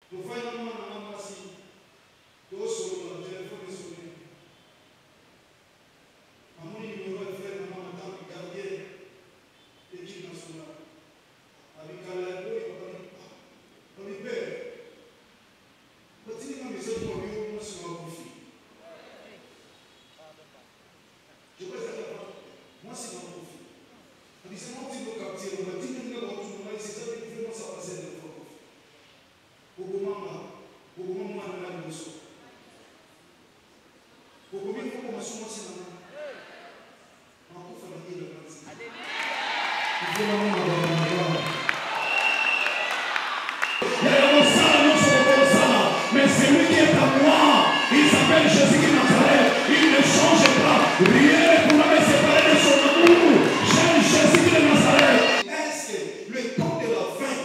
Mais celui qui est à moi, il s'appelle Jésus de Nazareth. Il ne change pas. Rien ne pourra me séparer de son amour. J'aime Jésus de Nazareth. Est-ce que le temps de la fin,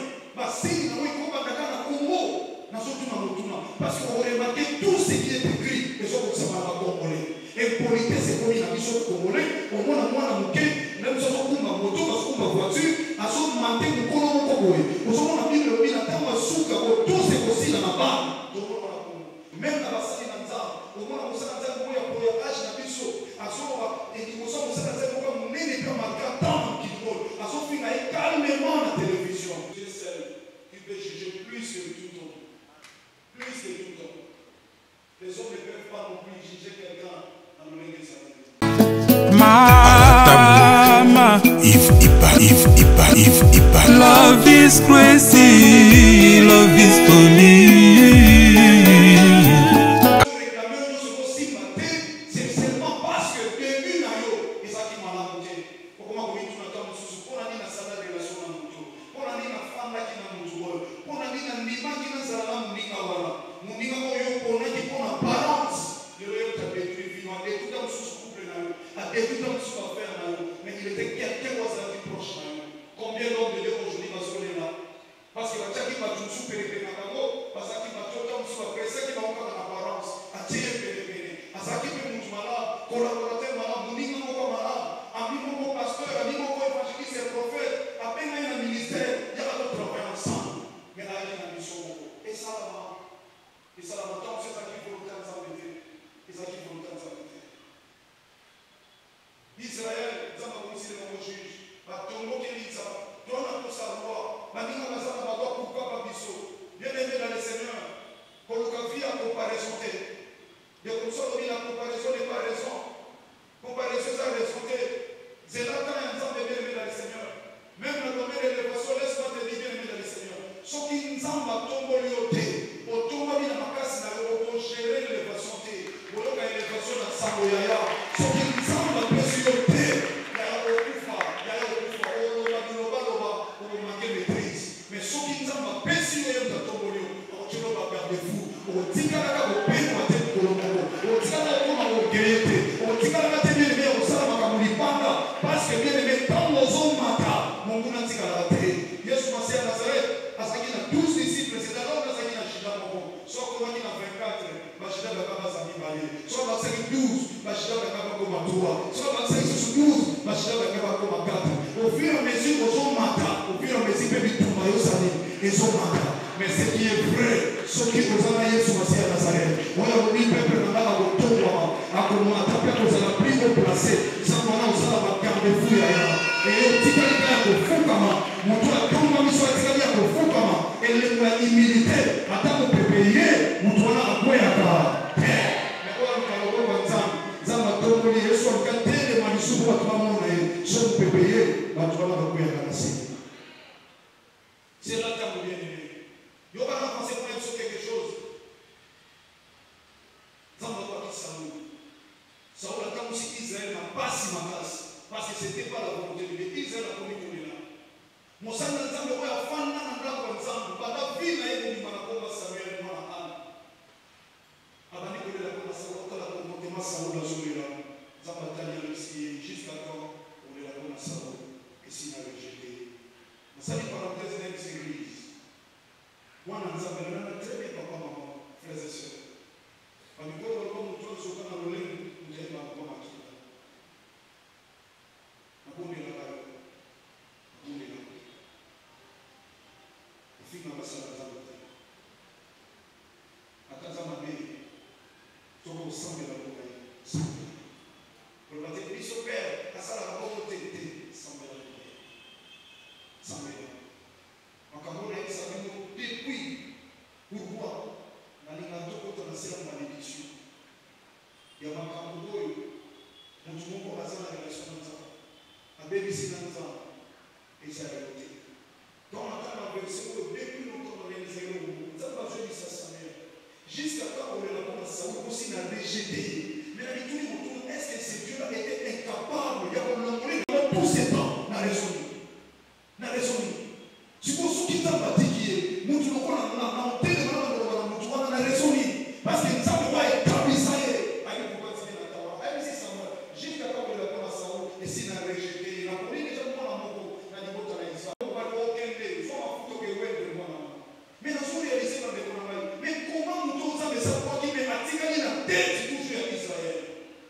parce qu'on remarque tout ce qui est écrit, et ça vous savez pas congolais. Impolitesse c'est comme il a dit sur le congolais, au moins à mouquet, même si on a une moto, parce qu'on a une voiture, à son manté, nous connaissons congolais. Nous sommes en Bible, nous avons un souk, tout c'est possible dans la barre. Même dans la salle d'Anza, au moins on s'est dit qu'on a pour l'âge de Bisso, à son et qui nous sommes dit qu'on a n'est pas marqué tant qu'il vole, à son fin à calmement la télévision. Dieu seul qui peut juger plus que tout le monde. Plus que tout le temps. Les hommes ne peuvent pas non plus juger quelqu'un dans le monde de sa vie. Mama, love is crazy, love is funny. C'est seulement parce que début n'a yo, et ça qui m'a raconté. Comment on dit tout le temps, pour la nina sana relation na mutu, pour la nina femme qui na mutu, pour la nina ndima qui na zala muninga wala, muninga ko yo pona qui pona balance, le yo ta détruit vivant, et tout dans sous couple na yo, a détruit dans sous affaire na yo, mais il était quelqu'un was la vie proche na yo. Combien d'hommes de Dieu aujourd'hui va se là? Parce que va qui va tout sous pérépé na bango, parce que va tout dans sous après ça qui va encore dans l'apparence, a tiré pérépé, a ça qui peut nous malade, collaborateur malade, muninga ko malade, ami mon pasteur, ami mon évangéliste et prophète, à peine un ministère, il y a d'autres travailler ensemble, mais là il y a une mission. Et ça là-bas, c'est ça qui faut le temps s'embêter, et ça qui faut le temps s'embêter. Israël, ça m'a considéré comme juge, bah Tongo qui dit ça, donne à tout sa loi, bah Ninga Mazana va voir pourquoi pas biso, bien aimé dans le Seigneur, pour le cas vie à comparaison, il y a comme ça la comparaison n'est pas raison. Comparaison, ça raison. C'est là quand un ensemble bien aimé dans le Seigneur. Même le domaine de l'élévation, laisse-moi te dire bien aimé dans le Seigneur. Ce qui nous ensemble tombe lioté, au tombe bien à ma casse, pour gérer l'élévation, pour le cas l'élévation dans Sangoyaya. Ce qui nous ensemble peut se lioté, il y a au Koufa, au Loba, pour manquer maîtrise. Mais ce qui nous ensemble peut se lioté dans tombe lioté, au Tcholoba garde-fou, au Tikalaka, au Père, au Tête Colombo, au Tikalaka, au Guérété, au Tikalaka, parce que bien aimé, quand nous sommes matin, mon goût n'a pas été. Jésus Massia Nazareth, à ce qu'il a 12 disciples, c'est d'abord dans ce qu'il a Chida Momo. Soit comme il a 24, Bachida Bakaba Sami Baye. Soit dans 12, Bachida Bakaba Komatua. Soit dans 12, Bachida Bakaba Komakata. Au fur et à mesure, nous sommes matin. Au fur et à mesure, Pébi Toumayo Sani, ils sont matin. Mais ce qui est vrai, ce qui vous a dit Jésus Massia Nazareth, on a voulu peuple dans la route, à comment on a tapé, on a pris au placé. Et au Tika au Fukama, mon toit comme ma mission à au Fukama, et l'humilité, à tant que payer, mon toit à Boyaka. Mais quoi, nous allons voir Zama Tomoli, et soit gâté de Manisou, à toi, mon et son pépé, ma toit à Boyaka. C'est là que vous bien aimé. Il y aura un pensée pour être sur quelque chose. Zama Toki Saoul. Saoul a comme si Israël n'a pas si ma classe. Parce que ce n'était pas la volonté de Dieu. Israël a commis tout là. Mon sang d'ensemble, on a fait un blanc ensemble. Pendant vie, il y a eu un combat Samuel, moi, à Anne. Avant de connaître la combat Samuel, on a combattu Samuel à celui-là. Ça va tailler le ciel jusqu'à quand on est la combat Samuel. Et s'il a rejeté. Mais ça dit parenthèse dans les églises. Moi, on a très bien papa, maman, frères et sœurs. Quand nous voyons comme nous tous, on a le lait, nous avons un combat. semble la beauté. Pour le matin, il se perd, à ça la beauté, semble la beauté. Semble la beauté. En Cameroun, il s'agit depuis. Pourquoi? Dans les gâteaux, quand on a cette malédiction, il y a un Cameroun, on se montre à la relation dans ça. À BBC dans ça. Et c'est la beauté. Quand on attend la version, depuis longtemps, on a les zéros. Ça va jouer ça, ça mère. Jusqu'à quand on est là pour ça, on aussi l'a rejeté. Mais la vie autour, est-ce que ces dieux-là étaient incapables? Il y a un homme dans tous ces temps, n'a raisonné. N'a raisonné. Si vous souhaitez quitter la bâtie qui est, nous devons la monter de la raisonné. Parce que nous savons pas être cabissaillés. Aïe, pourquoi tu viens à Tawa? Aïe, c'est ça, moi. Jusqu'à quand on est là pour ça, et si on a rejeté, on a pris déjà pour la mort, on a dit, bon, tu as raison. Mais nous sommes réalisés dans le travail. Mais comment nous tous avons savoir qui met la tête toujours à Israël?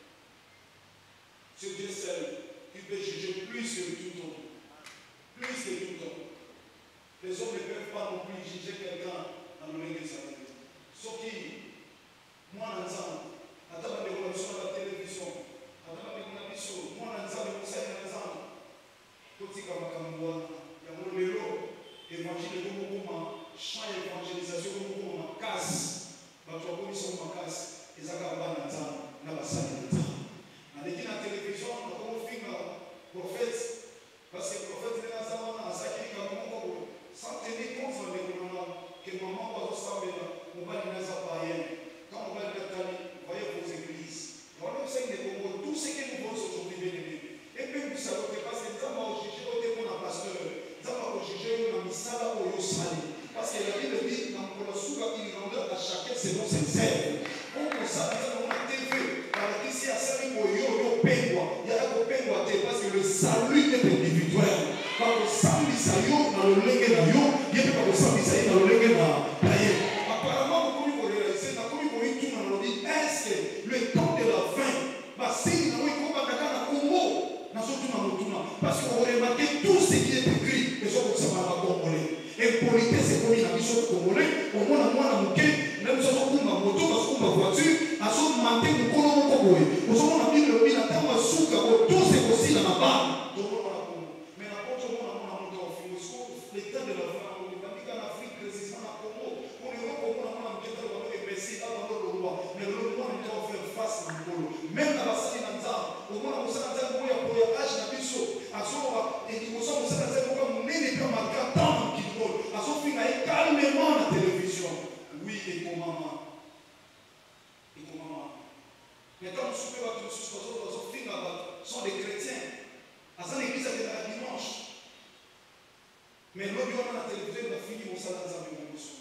C'est Dieu seul qui peut juger plus que tout le temps. Plus que tout le temps. Les hommes ne peuvent pas non plus juger quelqu'un dans le monde d'Israël. Sauf qui, moi, dans l'ensemble, à travers les relations à la télévision, à travers les relations, moi, dans l'ensemble, vous savez, dans l'ensemble, tout ce qui est comme il y a mon vélo, évangile de mon champ d'évangélisation de mon casse, ma commission de ma casse, et ça va dans l'ensemble, dans la salle de l'ensemble. On est dans la télévision, on a fait un prophète, parce que le prophète est dans la salle, on a sacré comme mon sans tenir compte de l'économie, que maman va au savoir, on va dans la païenne. Quand on va dans l'Italie, voyez vos églises. On va observer les Congo, tout ce que nous voyons aujourd'hui, bien aimé. Et puis vous savez, parce que nous avons jugé pour un pasteur, nous avons jugé pour un misala ou un sali. Parce que la Bible dit, dans le souga, il rendra à chacun selon ses œuvres. On constate, nous avons la TV, par ici à Sali, au yo, pengwa. Il y a un pengwa, parce que le salut est individuel. Quand on s'amuse à yo, dans le lengue na yo, il n'y a pas de s'amuse à yo, dans le lengue na païen. Apparemment, vous pouvez réaliser, dans le monde, est-ce que le temps de la fin, si nous avons un Congo, parce qu'on remarque tout ce qui est écrit, les autres ne sont pas congolais. Impolitesse, c'est comme il a mis sur le congolais, au moins, même si on a une moto, parce qu'on a une voiture, à son manté, nous connaissons le congolais. Nous avons la Bible, il a tellement de souka, tout c'est aussi dans la barre. Mais la porte, on a monté en film, l'état de la femme, on a mis en Afrique, précisément à Congo, on est là, on a mis en Messie, dans le roi, mais le roi n'est pas faire face à Ngolo. Même dans la salle d'Anza, au moins, on s'est dit, on a pour y âge na biso, à son et qui nous sommes dit, on n'est pas marqué à temps qui vole, à son fin, il calmement la télévision. Oui, et comment? Et comment? Mais quand nous sommes à tous les autres, sont des chrétiens. À son église, c'est la dimanche. Mais l'autre, on a la télévision, on a fini, on s'en a dit,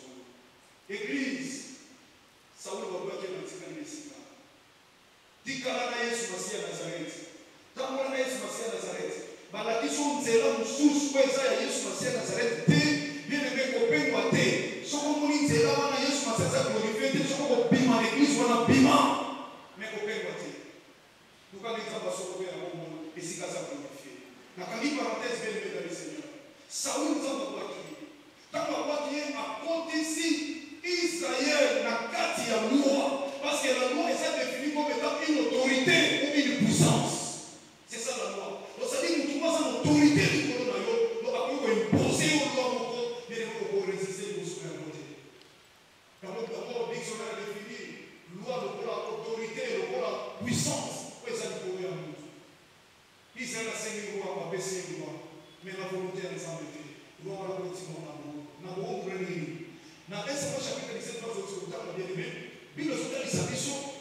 église. Saul va qui est dans le Messie. Dikala na Yesu Masia Nazareth. Tamona na Yesu Masia Nazareth. Balakiso nzela mususu kweza ya Yesu Masia Nazareth. Bien aimé kopengwa te. Soko muni nzela wana Yesu Masia glorifié te. Soko bima l'église wana bima. Mais kopengwa te. Tukangeza basoko ya Mungu esikaza glorifié. Na kangi parenthèse bien aimé dans le Seigneur. Saul nzamba kwa ki. Kama kwa ki a compte ici Israël n'a qu'à dire la loi, parce que la loi est définie comme étant une autorité ou une puissance. C'est ça la loi. Donc ça dit que nous trouvons une autorité du coronavirus, donc après on va imposer aux lois, mais on va résister aux souverainetés. D'abord, le dictionnaire définit loi pour la autorité, pour la puissance. Oui, ça dit pour rien. Israël a 5 lois, on va baisser les lois, mais la volonté est ensemble. Loi va la continuer en amour. N'a pas honte de l'ennemi. Dans Exode chapitre 17, verset 8, bien aimé, Bible sur les habitudes,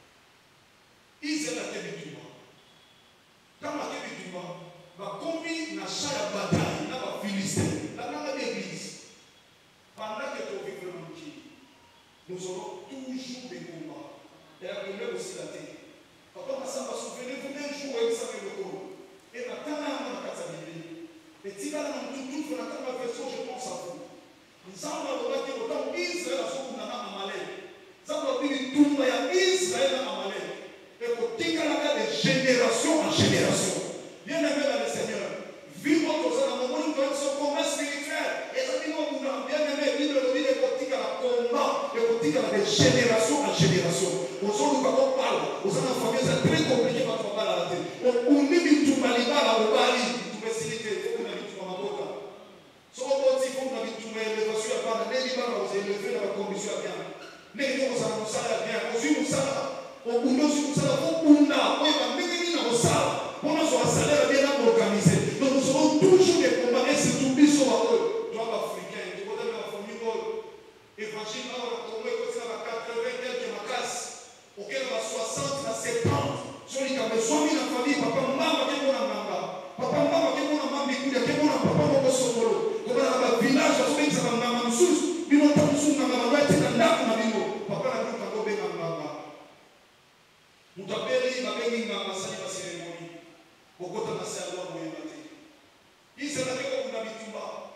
Israël a été victoire. Quand la victoire va commis dans chaque bataille, dans la Philistin, dans l'église, pendant que tu vis vraiment qui, nous aurons toujours des combats. Et la première aussi la tête. Papa, ça va souvenir-vous d'un jour où il s'avait le corps. Et maintenant, on a qu'à s'habiller. Et si là, on a tout, on a la version, je pense à vous. Nzambe alobaki autant Israël azokundana na malele. Nzambe alobaki tumba ya Israël na malele. Et kotikalaka de génération en génération. Bien aimé dans le Seigneur, vivre dans un moment où nous sommes combat spirituel. Et ça dit non, bien aimé, Bible le dit de kotikala combat, de kotikala de génération en génération. Aujourd'hui, nous avons Aux familles, c'est très compliqué parce qu'on va la rater. On dit tout mal, il va la rebali, tout facilité, il faut qu'on ait tout en mode. Si on dit qu'il faut qu'on ait tout l'élévation à part, les livres, vous élevez dans la condition à bien. Les livres, vous allez nous bien. Aux yeux, vous savez, au bout de nous, vous savez, au bout de nous, oui, mais même dans le salaire, on a un salaire bien organisé. Donc nous serons toujours des combats et c'est tout bis sur eux. Toi, l'Africain, tu vois, la famille, évangile, on est aussi à 80 quelques macasses. Auquel on a 60, on a 70. Sur les caméras, soit mis la famille, papa, maman, qui est mon amanga. Papa, maman, qui est mon amanga, qui est mon papa, mon solo. Comme dans le village, on se met ça dans la sous. Ils n'ont pas de sous dans la main, c'est un arbre, on a dit non. Papa, la vie, on a bien amanga. Nous t'appelons, il va bien amanga, ça y va cérémonie. Au côté de la salle, on va y aller. Il s'est dit qu'on a mis tout bas.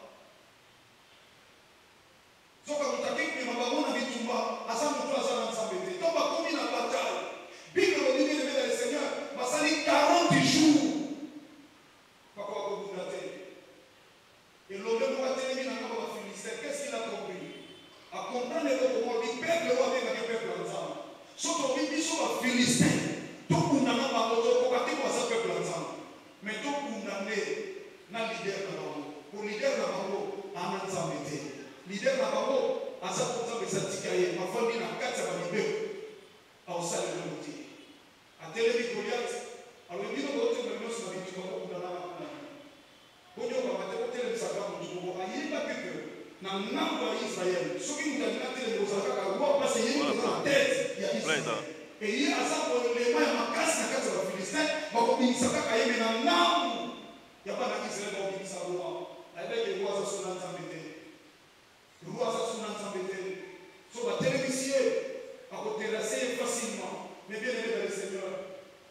Donc, quand on a dit qu'on a mis tout bas, à ça, nous faisons ensemble. Donc, on a commis la bataille. Puis, le Dieu de le Seigneur, va salir 40 jours. Pourquoi vous l'avez? Et l'homme va terminer dans le Philistin. Qu'est-ce qu'il a compris? À comprendre le comment il perd le roi avec le peuple ensemble. Sauf qu'on dit sur le Philistin. Tout le monde n'a pas d'autre pour partir pour ce peuple ensemble. Mais tout le monde n'a pas leader dans le pour leader dans le en ensemble. Leader dans le à ça pour ça que ça tikaye. Ma famille n'a qu'à ça va libérer. À au salaire de l'outil. À télé Goliath, alors il dit que l'autre me lance dans les tueurs pour dans la bonne on va mettre au télé ça va nous jouer à y pas que dans n'importe Israël ce qui nous a dit la télé nous a fait voir parce qu'il y a une tête il y a Israël et il y a ça pour les mains ma casse na casse va Philistin va comme ça ka yeme na nam il y a pas d'Israël va dire ça roi avec les rois ça sont embêtés rois ça sont embêtés sur la télévision à côté terrasser facilement. Mais bien aimé dans le Seigneur,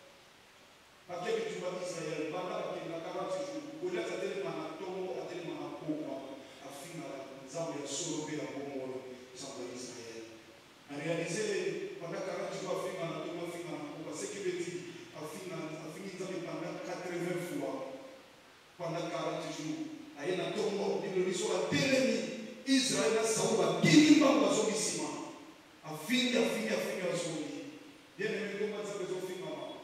à quel que tu vas d'Israël, pendant la 40 jours, Goliath a tellement tombe, a tellement pauvre, a fini à Zambie, à sauver la bombe, sans Israël. En réalité, pendant 40 jours, a fini à tombe, a fini à pauvre, ce qui veut dire, a fini pendant 80 fois, pendant 40 jours, a y a tombe, il lui soit télémi, Israël a sauvé, a fini par la solution, a fini à sauver. Bien aimé, comment ça peut se faire maman?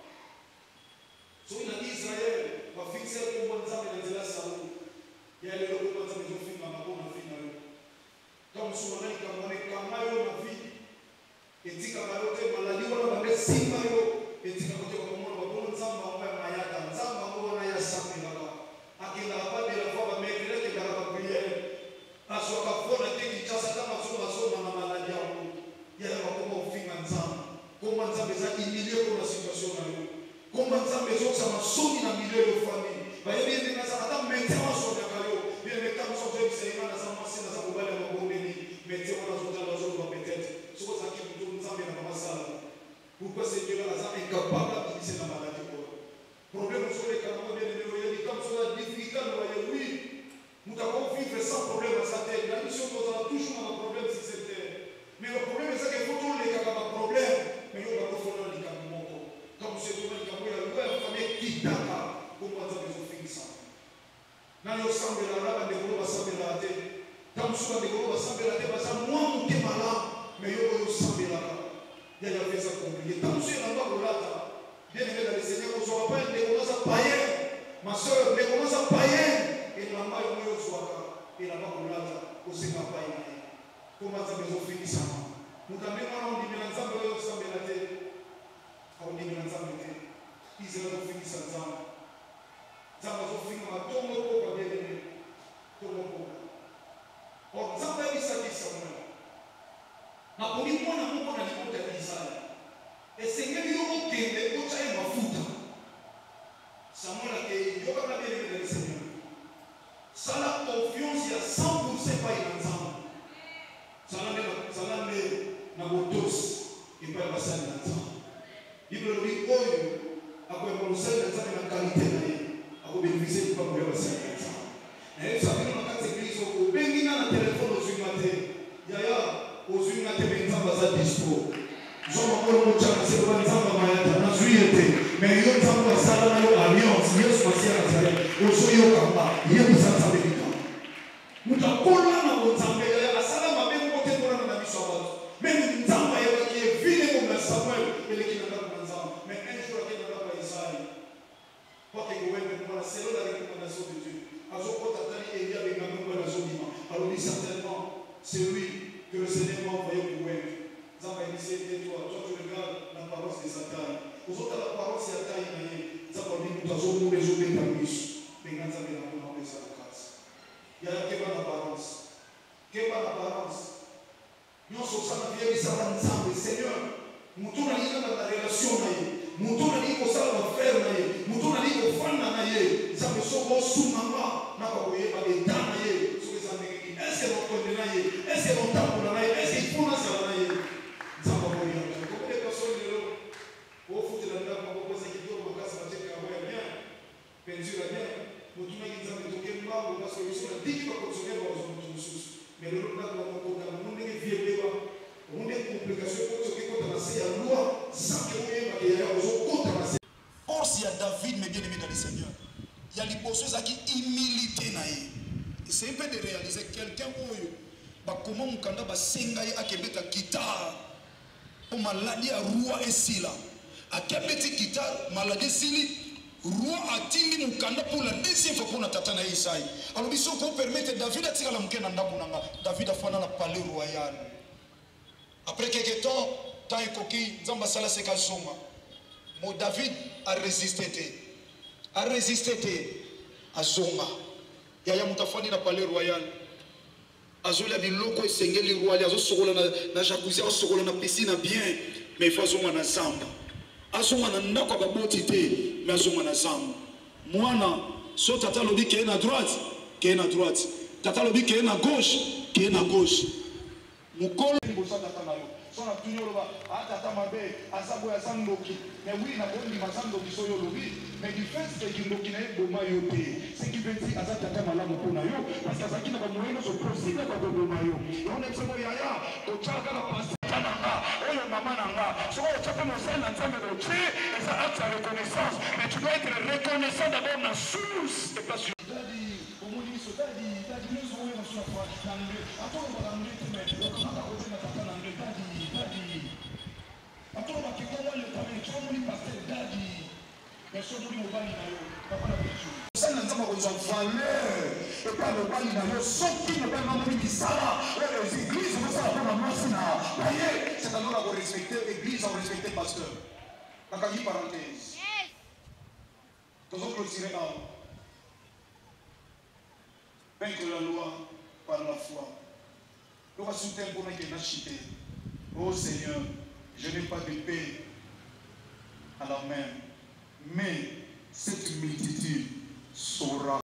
So il a dit Israël, va fixer comment ça peut se faire. Il y a les gens comment ça peut se faire maman, comment on fait là. Comme souvent il comme on est comme maillot la vie. Et si comme maillot te maladie on va mettre 6 maillots. Et si comme on va bon ensemble on va mayata, ensemble on va ya samedi là. Akila pas de la fois va mettre que dans la prière. Aso ka fona te ki chasa kama so na maladie on. Il y a comment on fait ensemble. Comment ça besoin humilier pour la situation là. Comment ça besoin ça m'a sauvé dans le milieu de famille. Bah il y a des ça attend maintenant sur le caillou. Bien mais quand on sort de c'est pas ça passer dans ça pour aller au bonheur. Mettez-moi dans la zone peut-être. C'est ça qui nous donne ça mais dans ma salle. Pourquoi c'est Dieu là ça incapable de c'est la maladie pour. Problème sur les canaux bien il dit comme ça difficile oui. Nous avons vivre sans problème à sa tête. La mission nous a toujours un problème si c'était. Mais le problème c'est qu'il faut tous les cas de problème. Mais nous avons fait les cas de mon corps. Comme c'est tout le cas de la famille qui t'attend. Comment ça peut se faire ça? Dans le sang de la rame, des gros sang de la tête. Comme souvent des gros sang de la tête, parce que moi, mon thème là, mais il y a le sang de la rame. Il y a fait ça compliqué. Tant que c'est là-bas pour là, bien aimé dans le Seigneur, on ne sera pas une commence à païen. Ma soeur, mais commence à païen. Et là-bas, il y a le soir. Et là-bas pour là, on s'est pas païen. Comment ça peut se faire ça? Nous avons on dit ensemble de la tête. On dit ensemble de la tête. Israël a fini ça ensemble. Ça va se finir à tout le monde bien aimé. Tout le monde. Or, ça va être ça qui s'en va. Na pour lui, moi, on a dit d'Israël. Et Seigneur, il y a un thème, il y a un mafuta. Samuel a dit, il y a un bien aimé dans le Seigneur. Ça la confiance, il y a 100% pas ensemble. Ça l'a mis na botos et pas la salle d'ensemble. Il veut dire que après mon salle d'ensemble la qualité n'a pas bénéficié de pas pour la salle d'ensemble. Et ça fait dans quatre églises au Benguina na téléphone aux humains. Yaya aux humains te ensemble à dispo. Zoma kwa mchana c'est pas ensemble mayata na zuiete. Mais yo ensemble sala na yo alliance, yo spatial sala. Oso yo kamba, yo bisanza bebika. Mutakola na bonzambe ya sala mabe. Même Nzamba qui est vile comme Samuel, et qui n'a pas selon la recommandation de Dieu. Alors dit certainement, c'est lui que le Seigneur m'a envoyé pour être. Toi, tu regardes la parole de Satan. Aux autres, la parole de Satan, ça va dire que nous avons résolvé la mission. Mais nous avons fait ça. Il y a quelle apparence. Quelle apparence. Nous sommes en vie ensemble. Seigneur, nous sommes dans la relation. Nous sommes dans la frère. Nous sommes dans la famille. Nous sommes dans la est-ce que nous connaissons? Est-ce que nous tapons? Est-ce qu'il faut nous savoir? Nous avons combien de personnes au foot de la table, on propose un équilibre, on casse la tête, on va bien. Peinture bien. Nous tous les gens qui ont mal, parce que nous sommes dit qu'il va consommer dans nos ressources. Mais le lot là, on a un vieux débat. On a des complications pour ce qui compte dans la loi, sans que vous ayez un compte dans la. Or, s'il y a David, mais bien aimé dans le Seigneur, il y a les personnes qui humilité. C'est un peu de réaliser quelqu'un comment on kanda ba sengai akebeta guitare pour maladie à roi et sila akebeti guitare maladie sili roi atindi mukanda pour la deuxième fois pour tata na Isaïe. Alors biso ko permettre David atika la mukena ndaku nanga David afana na palais royal. Après quelques temps ekoki nzamba sala seka songa mo David a résisté a zonga. Yaya mutafani na palais royal azola biloko esengeli royal azosokola na jacuzzi azosokola na piscine bien mais il faut azonga na zamba azonga na ndako baboti te mais azonga na zamba mwana so tata lobi ke na droite tata lobi ke na gauche mukolo mbosa tata na yo so na tunyo ba tata mabe azabo ya sandoki mais oui na bondi mazandoki so yo lobi mais du fait que kindoki na boma yo te ce qui veut dire azata tata malamu pona yo parce que azaki na ba moyeno so procéder ba boma yo on est sebo yaya to chaka na pasita na nga oyo mama na nga so o chapa mo sana nzambe do chi et ça acte de reconnaissance mais tu dois être reconnaissant d'abord na source et pas sur dadi omoni so dadi nous on est dans la foi nangé attends ba nangé te mais on a côté na tata nangé dadi attends ba kikomo le tabe chomoni pasteur dadi mais so moni mobali na yo papa na bichu sana nzamba ko za valeur et pas le bali na yo soki ne pas moni bisala les églises on ça pour la masina voyez c'est alors à respecter l'église à respecter pasteur la parenthèse tous autres tirer là vaincre la loi par la foi. Nous va soutenir pour nous qui est. Oh Seigneur, je n'ai pas de paix à la main, mais cette multitude saura.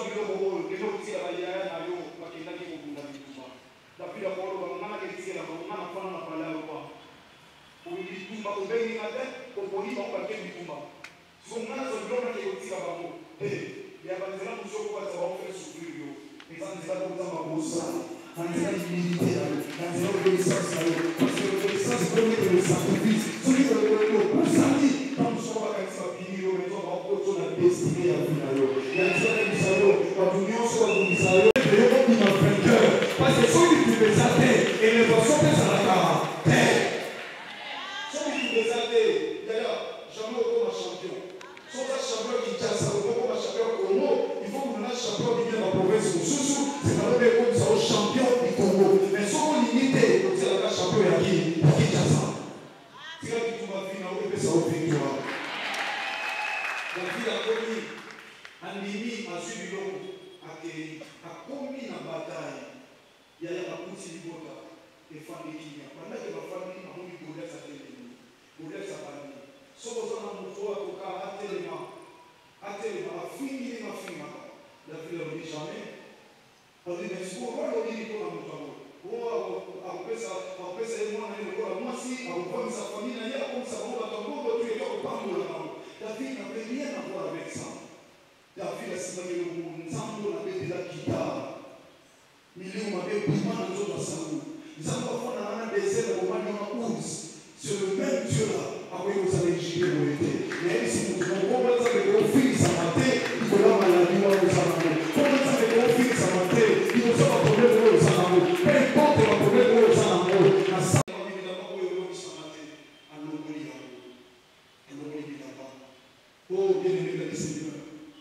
Il y a des gens qui sont souffrir. Les gens qui sont dans l'humilité, dans l'obéissance, parce que l'obéissance permet le sacrifice. Celui qui est le samedi, quand nous sommes à Katsapini, nous mettons en cause la destinée à Finayo. Il y a des gens qui sont dans l'union, soit dans l'Isaïe, et les gens qui m'ont fait cœur. Parce que ceux qui peuvent s'arrêter, et les personnes qui sont à la terre. Ceux qui peuvent s'arrêter, d'ailleurs, jamais au champion. Soit un champion qui tient ça, au champion Congo, il faut que nous ayons un champion qui vient de la province de Soussou, c'est alors que nous sommes champion du Congo. Mais si on limite, c'est un champion qui tient ça. Si on dit que tu vas finir, on peut faire ça au victoire. La vie a commis, Andini a suivi l'homme, a commis la bataille. Il y a la pousse du Bota, et famille qui vient. Pendant que ma famille a mis pour sa famille, pour sa famille. Somo sana mtu wako kaa atelema afini mafima la vile on dit jamais on dit mais pour on dit pour la mtu wako apesa mwana ile kwa mwasi au kwa sa famille na yeye comme ça on va tomber tu es au pango la mama la vie n'a rien à voir avec ça la vie c'est pas que le nzambo na bébé la guitare milieu mabe bima na zoto sangu nzambo afona na désert au mani na ours c'est le même Dieu là. Après vous allez juger vos étés. Mais si vous comment ça fait qu'on finit sa maté, il faut la maladie ou le sanamo. Comment ça fait qu'on finit sa maté, il faut savoir problème ou le sanamo. Peu importe le problème ou le sanamo. La santé évidemment pour le sa maté, à l'obéir. À l'obéir d'abord. Oh bien aimé le Seigneur,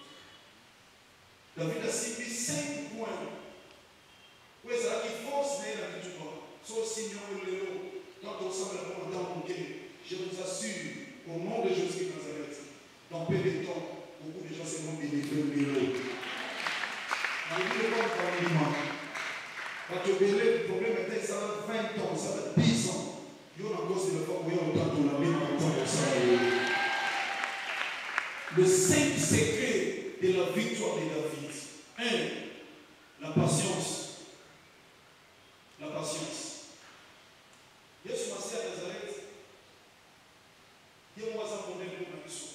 Je vous assure, au nom de Jésus de Nazareth, dans peu de temps, beaucoup de gens seront délivrés de l'eau. Quand tu le problème était ça va 20 ans, ça va 10 ans. Il y a une cause de la fois où il y a autant de la même temps. Le 5 secret de la victoire de David. 1. La patience. La patience. Yesu Masia à Nazareth. Il y a un problème pour la mission.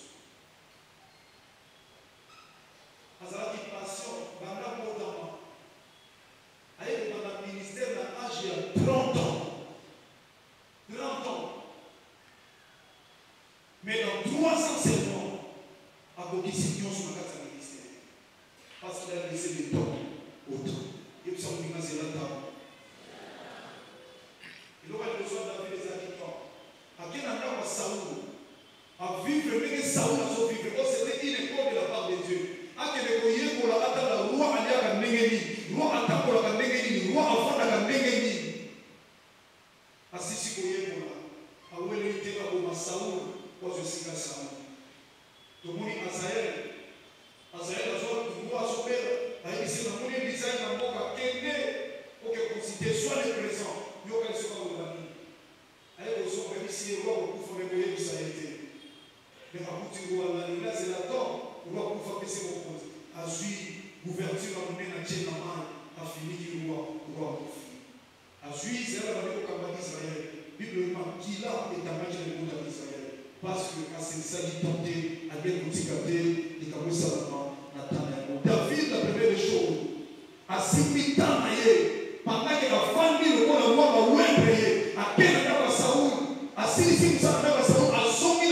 Nazareth qui passion, banda modama. Aïe, dans le ministère de l'âge, il y a 30 ans. 30 ans. Mais dans 3 ans seulement, à côté de sur la carte du ministère. Parce qu'il a laissé le temps au temps. Et puis, ça me dit que c'est la table. Il aurait besoin d'avoir des habitants. À quel endroit Saoul a vivre, mais que Saoul a sauvé. C'était une école de la part de Dieu. A que les coyers pour la bataille, le roi allait à la Nengeni, le roi attend pour la Nengeni, le roi avant la Nengeni. Assisi coyers pour la. A où elle était là pour Saoul, pour je sais pas Saoul. Tout le monde est Azaël. Azaël a joué le roi à son père. A dit c'est dans mon design dans mon cas. Quel est pour que considère soit les présents. Il y a aucun secret de la vie. Avec le son, même si le roi au coup, il faut que ça ait été. Mais à bout du roi, là, c'est la temps. Le roi pour faire baisser mon compte. A joué, ouverture à mener à Dieu dans la main. A fini qui le roi pour finir. A joué, c'est là que le combat d'Israël. Biblement, qui là est à mettre le monde d'Israël. Parce que à ce ça dit tenter, à bien multiplier, et comme ça, David, la première chose, a s'imitant à yé. Pendant que la famille, le monde a oué payé. À quel endroit Saoul, à Sili Saoul, à Somi,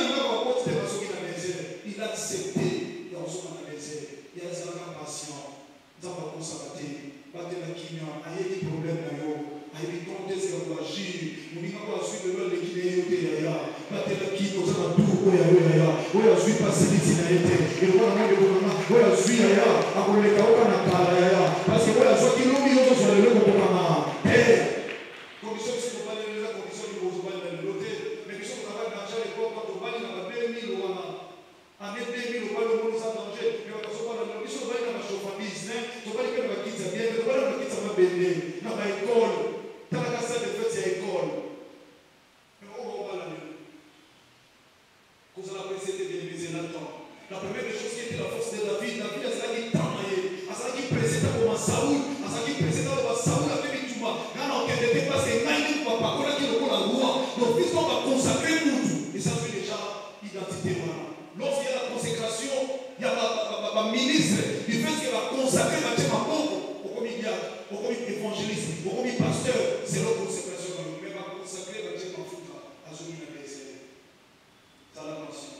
il a accepté. Il a reçu la misère. Il a dit à la patient. Nous avons constaté. Pas de la quinoa. Il y a des problèmes dans l'eau. Il y a des contextes qui ont agi. Nous n'avons pas su de l'eau de Guinée. Pas de la quinoa. Nous avons tout. Oui, a su passer ici. Et le gouvernement de gouvernement. Oui, a su. A volé la oka na kala. Parce que oui, a su qu'il l'ont mis au sol. Le gouvernement. Condition c'est qu'on va aller la condition du gouvernement de l'hôtel. Mais nous sommes capables d'argent les corps quand on va aller dans la 2000 ou année 2000 ou pas le monde sans danger. Mais on va se voir dans la mission, on va aller dans la chauffardise. On va aller dans la quitte, bien, on va aller dans la quitte, ça va bénir. Dans l'école, dans la cassette de fête, c'est l'école. Mais on va là. Vous allez apprécier de diviser là-dedans. La première chose qui était la force de David, David a ça qui travaillait, a ça qui précédait comme Saoul, a ça qui précédait comme Saoul a fait du touma. Quand on n'était pas c'est naïf, papa, on a dit le la loi. Donc, fils va consacrer pour tout. Et ça fait déjà identité. Lorsqu'il y a la consécration, il y a ma ministre, il fait ce qu'il va consacrer ma pauvre, au comme évangéliste, au comme pasteur, c'est leur consécration. Mais va consacrer ma foutra, à son université. Ça la passion.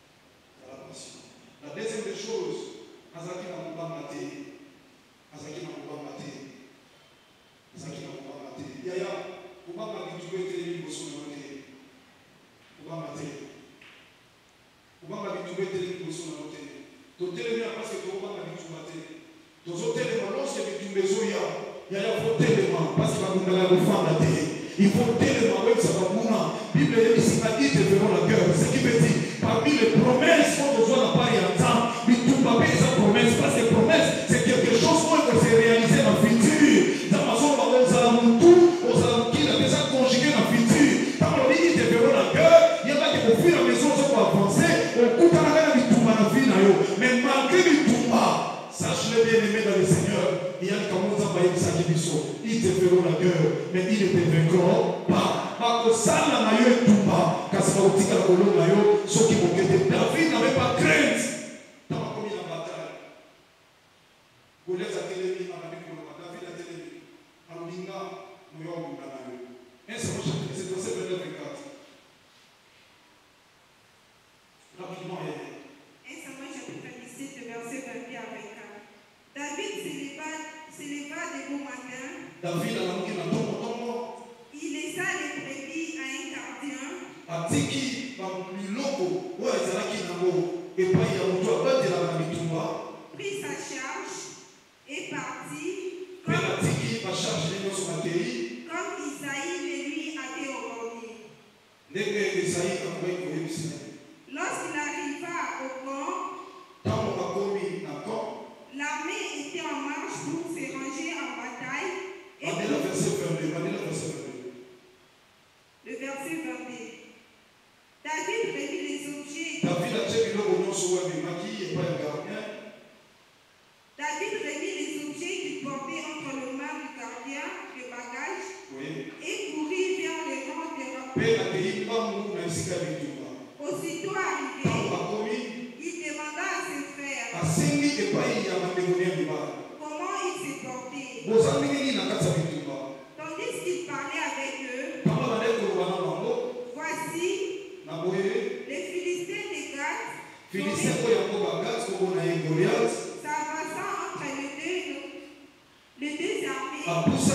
La deuxième des choses, Azaki n'a pas maté. Yaya, pour pas mater, tu peux être élu pour son côté. Pour pas mater. Pour pas mater, tu peux être élu pour son côté. Tu es élu parce que tu vas pas mater, tu vas mater. Tu es élu lorsque tu es maison, Yaya, faut tellement parce qu'il va nous donner le fond de la terre. Il faut tellement, même ça va mourir. Bible dit ici, pas dit, te feront la gueule. Ce qui veut dire, parmi les promesses qu'on doit la part et ensemble, mais tout va payer sa promesse. Parce que promesse, c'est quelque chose qui s'est réalisé dans le futur. Dans ma zone, on s'en a tout, on s'en a qui a déjà conjugué dans le futur. Quand on dit, te feront la gueule, il y a pas qui fuir la maison, on va avancer, on coupe à la vie, tout va dans la vie. Mais malgré tout, sache-le bien aimé dans le Seigneur, il y a un camouflage qui s'acquit. Ils te feront la gueule, mais ils ne te vaincront pas. Parce que ça, la maillot est tout bas. Quand c'est pas au petit à la colonne, maillot, ceux qui vont guetter. David n'avait pas crainte. T'as pas commis la bataille. Vous laissez à télé, David a télé. Alouinga, nous y avons un maillot. Un seul chapitre, c'est verset 29 et 4. Rapidement, Un Samuel chapitre 17, verset 28 à 24. David s'éleva de bon matin. David a manqué dans ton il laissa les brebis à un gardien. Atiki, Loko, ou Ezalaki Namo, et pas y a un toit de la Mitumba. Prit sa charge et partit. Atiki va charger dans son pays. Comme Isaïe le lui Lorsqu'il arriva au camp, l'armée était en marche pour se ranger en bataille. Et le verset 22. David remit les objets. David remit les objets qu'il portait entre les mains du gardien de bagages et courut vers les rangs des rabbins. Aussitôt arrivé, il demanda à ses frères comment ils se portaient. Tandis qu'il parlait avec eux, voici les Philistins de Gath s'avançant entre les deux armées hors du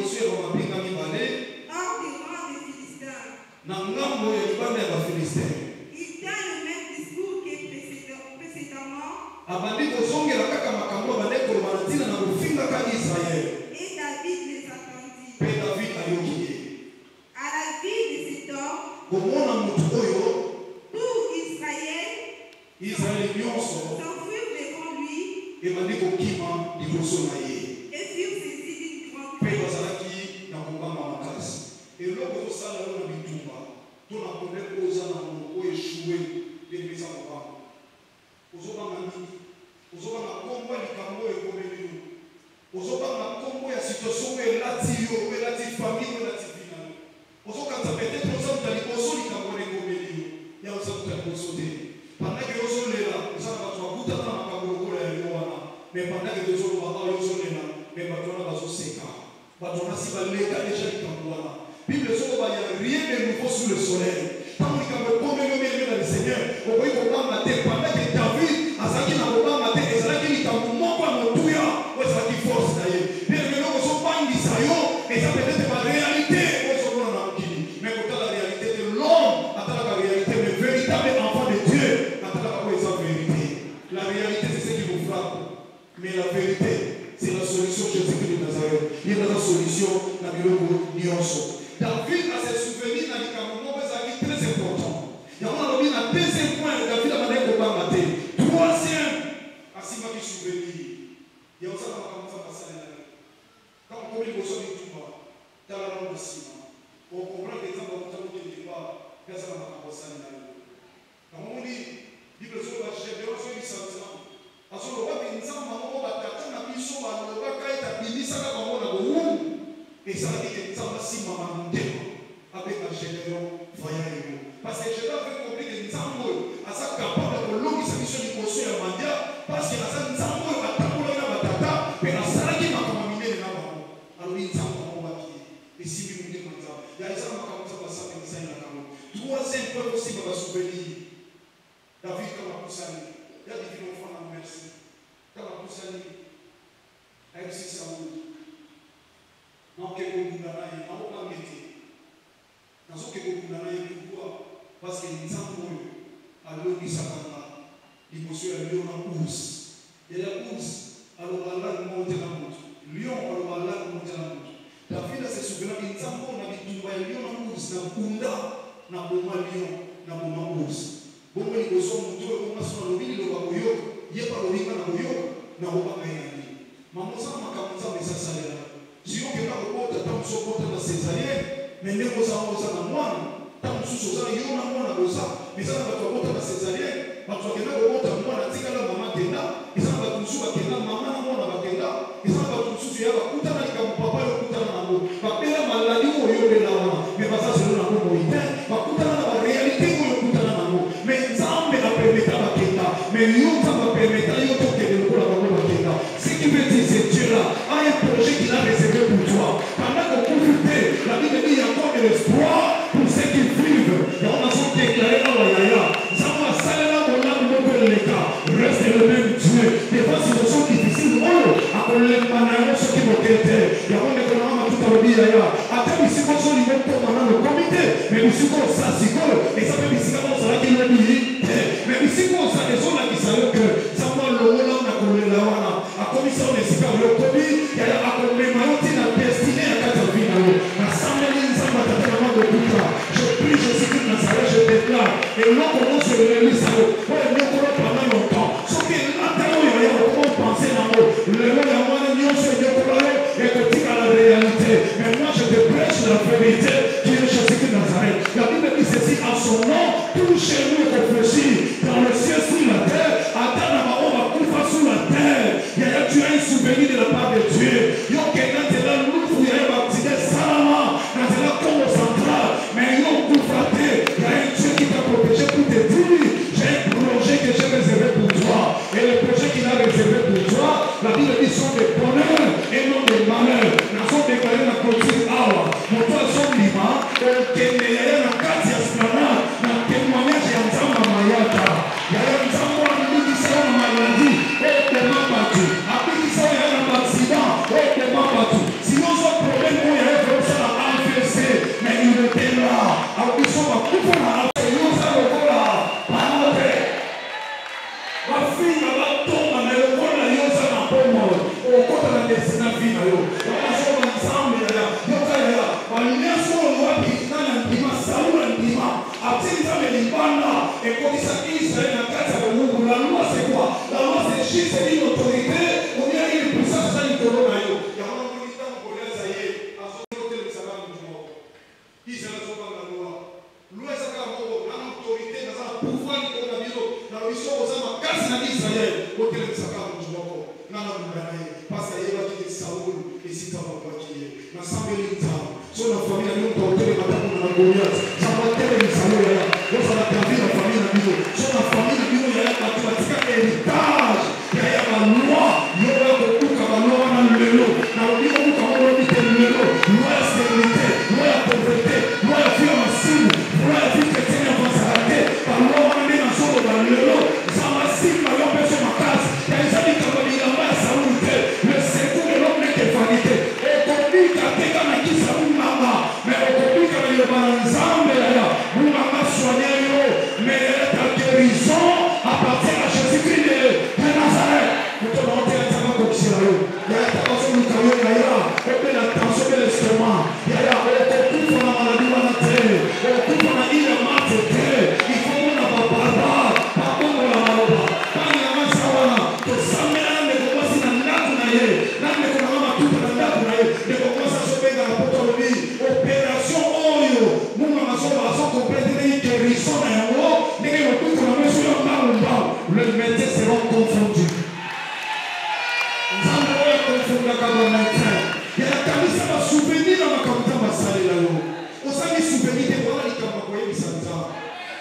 rang des Philistins. Il tint le même discours que précédemment. Et David les attendit. À la vie de cet homme, tout Israël s'enfuirent devant lui et furent saisis d'une grande crainte. Bible soko ba ya rien de nouveau sous le soleil. Tant que comme le Seigneur, on voit qu'on va mater pendant que David a ça qui n'a pas maté et ça qui n'a pas montuya, ouais ça qui force d'ailleurs. Bien que nous sommes pas indisayo et ça peut être pas réalité, on se voit dans qui. Mais quand la réalité de l'homme, attends la réalité mais véritable enfant de Dieu, attends la vérité. La réalité c'est ce qui vous frappe. Mais la vérité c'est la solution Jésus-Christ de Nazareth. Il y a la solution dans le Nyonso. David a ses souvenirs dans les camons, c'est très important. Il y a un deuxième point, David a demandé de mater. Troisième, assis ma qui souvenir. Il y a aussi un camon qui passe à l'année. Quand on commence à tout bas, dans la langue de Sima, on comprend que les gens vont vous dire pas, personne n'a pas passé à l'année. Quand on dit, Bible sur la chaîne, on se dit ça. À ce moment-là, il y a un moment où on va t'attendre à mission, on va t'attendre à mission, on va t'attendre. Et ça veut dire que ça va si maman avec la génération voyage. Parce que je dois faire comprendre que nous sommes à ça capable de l'homme qui s'est mis sur le conseil à Mandia. Parce que nous sommes à Tamoula et à Batata, mais à Saraki m'a commandé les mamans. Alors nous sommes à Mouaki. Et si nous nous disons, il y a des gens qui ont ça, mais ça, il y a un troisième point aussi pour la souvenir. David Kamakusani. Il y a des filles enfants à merci. Kamakusani. Avec si ça vous. Non, que vous n'avez pas métier. Dans ce que vous n'avez pourquoi? Parce que les enfants, à l'eau qui s'attendent, ils possédent un lion en ours. Et la ours, alors Allah nous monte la montre. Lion, alors Allah nous monte la montre. La fille a se souvient qu'ils enfants, on a dit un lion en ours, na bunda, na boma lion, na boma ours. Bon, ils sont montés, on a son lobby, le baboyo, il n'y a pas le riz na boyo, na boma gagnani. Maman, ça m'a commencé à ça salaire. Si on peut pas reporter tant sur côté de césarienne, mais nous avons ça dans moi, tant sur ça, il y a un mois dans ça, mais ça va te reporter la césarienne, parce que nous reporter moi la tika la maman tena, et ça va tout sur la tena, maman moi la tena, et ça va tout sur ya va kuta na comme papa le kuta na mo, va pela maladie ou yo de la maman, mais pas ça c'est le nom moïtain, va kuta na la réalité ou yo kuta na mo, mais ça me a permettre la tena, mais yo ça va permettre yo to que de la maman tena. Ce qui veut dire c'est Dieu là a un projet qu'il a réservé pour toi. Pendant qu'on profite, la Bible dit qu'il y a encore de l'espoir pour ceux qui vivent. Et on a son déclaré à Wayaya. Zama Salena Mola Mokoleka. Reste le même Dieu. Des fois, situations difficiles. Oh, à qu'on les manage ceux qui vont t'aider. Et on est comme on a tout à l'heure. À tel ici, quand on y met pour maintenant le comité. Mais ici, quand ça, c'est quoi? Et ça fait ici, quand on s'arrête, il va dire. Mais ici, quand ça, les gens là qui savent que ça va le rôle, on a collé là, on a. A commission de Sika, le Covid, il y a la destinée à Katavina. La Samuel Nzamba, je prie Jésus-Christ de Nazareth, je déclare. Et l'on commence à le salut. Pour le mieux pendant longtemps. Sauf que maintenant, il y a comment penser dans l'eau. Le nom de moi, le mieux, c'est Dieu pour la et que tu as la réalité. Mais moi, je te prêche la vérité qui est Jésus-Christ de Nazareth. La Bible dit ceci, en son nom, tout chez nous est réfléchi dans le ciel, sur la terre. Attends, on va couper sur la terre. Tu as un souvenir de la part de Dieu. Il y a quelqu'un qui est là, nous, il y a un baptisé Salama, dans la Congo centrale. Mais il y a un coup frappé. Il y a un Dieu qui t'a protégé pour te dire j'ai un projet que j'ai réservé pour toi. Et le projet qu'il a réservé pour toi, la Bible dit sont des bonheurs et non des malheurs. Nous avons déclaré la clôture awa. Mon toit son lima, au Kenya, la carte esplanade, dans le témoignage, il y a un Zamba Mayata. Il y a un Zamba qui s'est en maladie, et des mabatou. Après qui s'est en accident, et des mabatou. Sinon, son problème, il y a un ça à AFC, mais il était là. Alors, ils sont à couper la AFC, ils sont à couper la AFC. Ma fille, ma tombe, mais le monde, il y a un pomme. Au côté de la destinée, il y a un ensemble, il y a et quand il s'agit de la loi, c'est quoi? La loi, c'est juste une autorité, on y a une puissance à l'intérieur. Il y a un militant pour les aïeux, à son côté, le savoir du monde. Qui s'est la loi? Loi, c'est l'autorité, dans un pouvoir, dans la mission, aux hommes, casse la vie, Israël, au côté, le savoir du monde. Parce qu'il y a des Saoul, et si tu as pas qui est, l'ensemble de l'État, sur la famille, nous avons tenté de matin pour la Goliath, ça va être les Saoul, nous avons perdu la famille de Bino, sur la famille de Bino, il y a un mathématique héritage, il y a la loi, il y a beaucoup de la loi dans le vélo, dans le livre où on a dit que le vélo, loi est stérilité, loi est pauvreté, loi est vie en cible, loi est vie chrétienne avant s'arrêter, par loi on a mis dans son dans le vélo, ça va cible, il y a un peu sur ma casse, il y a des amis qui ont dit la loi est saoulité, le secours de l'homme n'est que vanité, et qu'on dit qu'à quelqu'un à qui ça vous m'a, mais on dit qu'à le ensemble, vous m'avez soigné, mais ta guérison appartient à Jésus-Christ de Nazareth. Vous te demandez à ta main comme si là, il y a ta personne qui a eu la tension de l'estomac, il y a beaucoup de la maladie dans la tête, beaucoup de la île de maths, il faut qu'on a pas barbare, pas bon pour la maladie, pas de la main sawana, que ça mène de commencer dans l'âge, là, mais qu'on a tout dans l'âge, de commencer à se faire dans la potologie, opération Oyo, nous avons complété les guérisons dans le haut, mais tout qu'on a mis sur le bas, le médecin sera confondu. Nous allons confondre le médecin. Il y a la camisa qui va souvenir dans ma camisa qui va saler là-haut. On s'en est souvenu de voir les camagouilles qui s'en vont.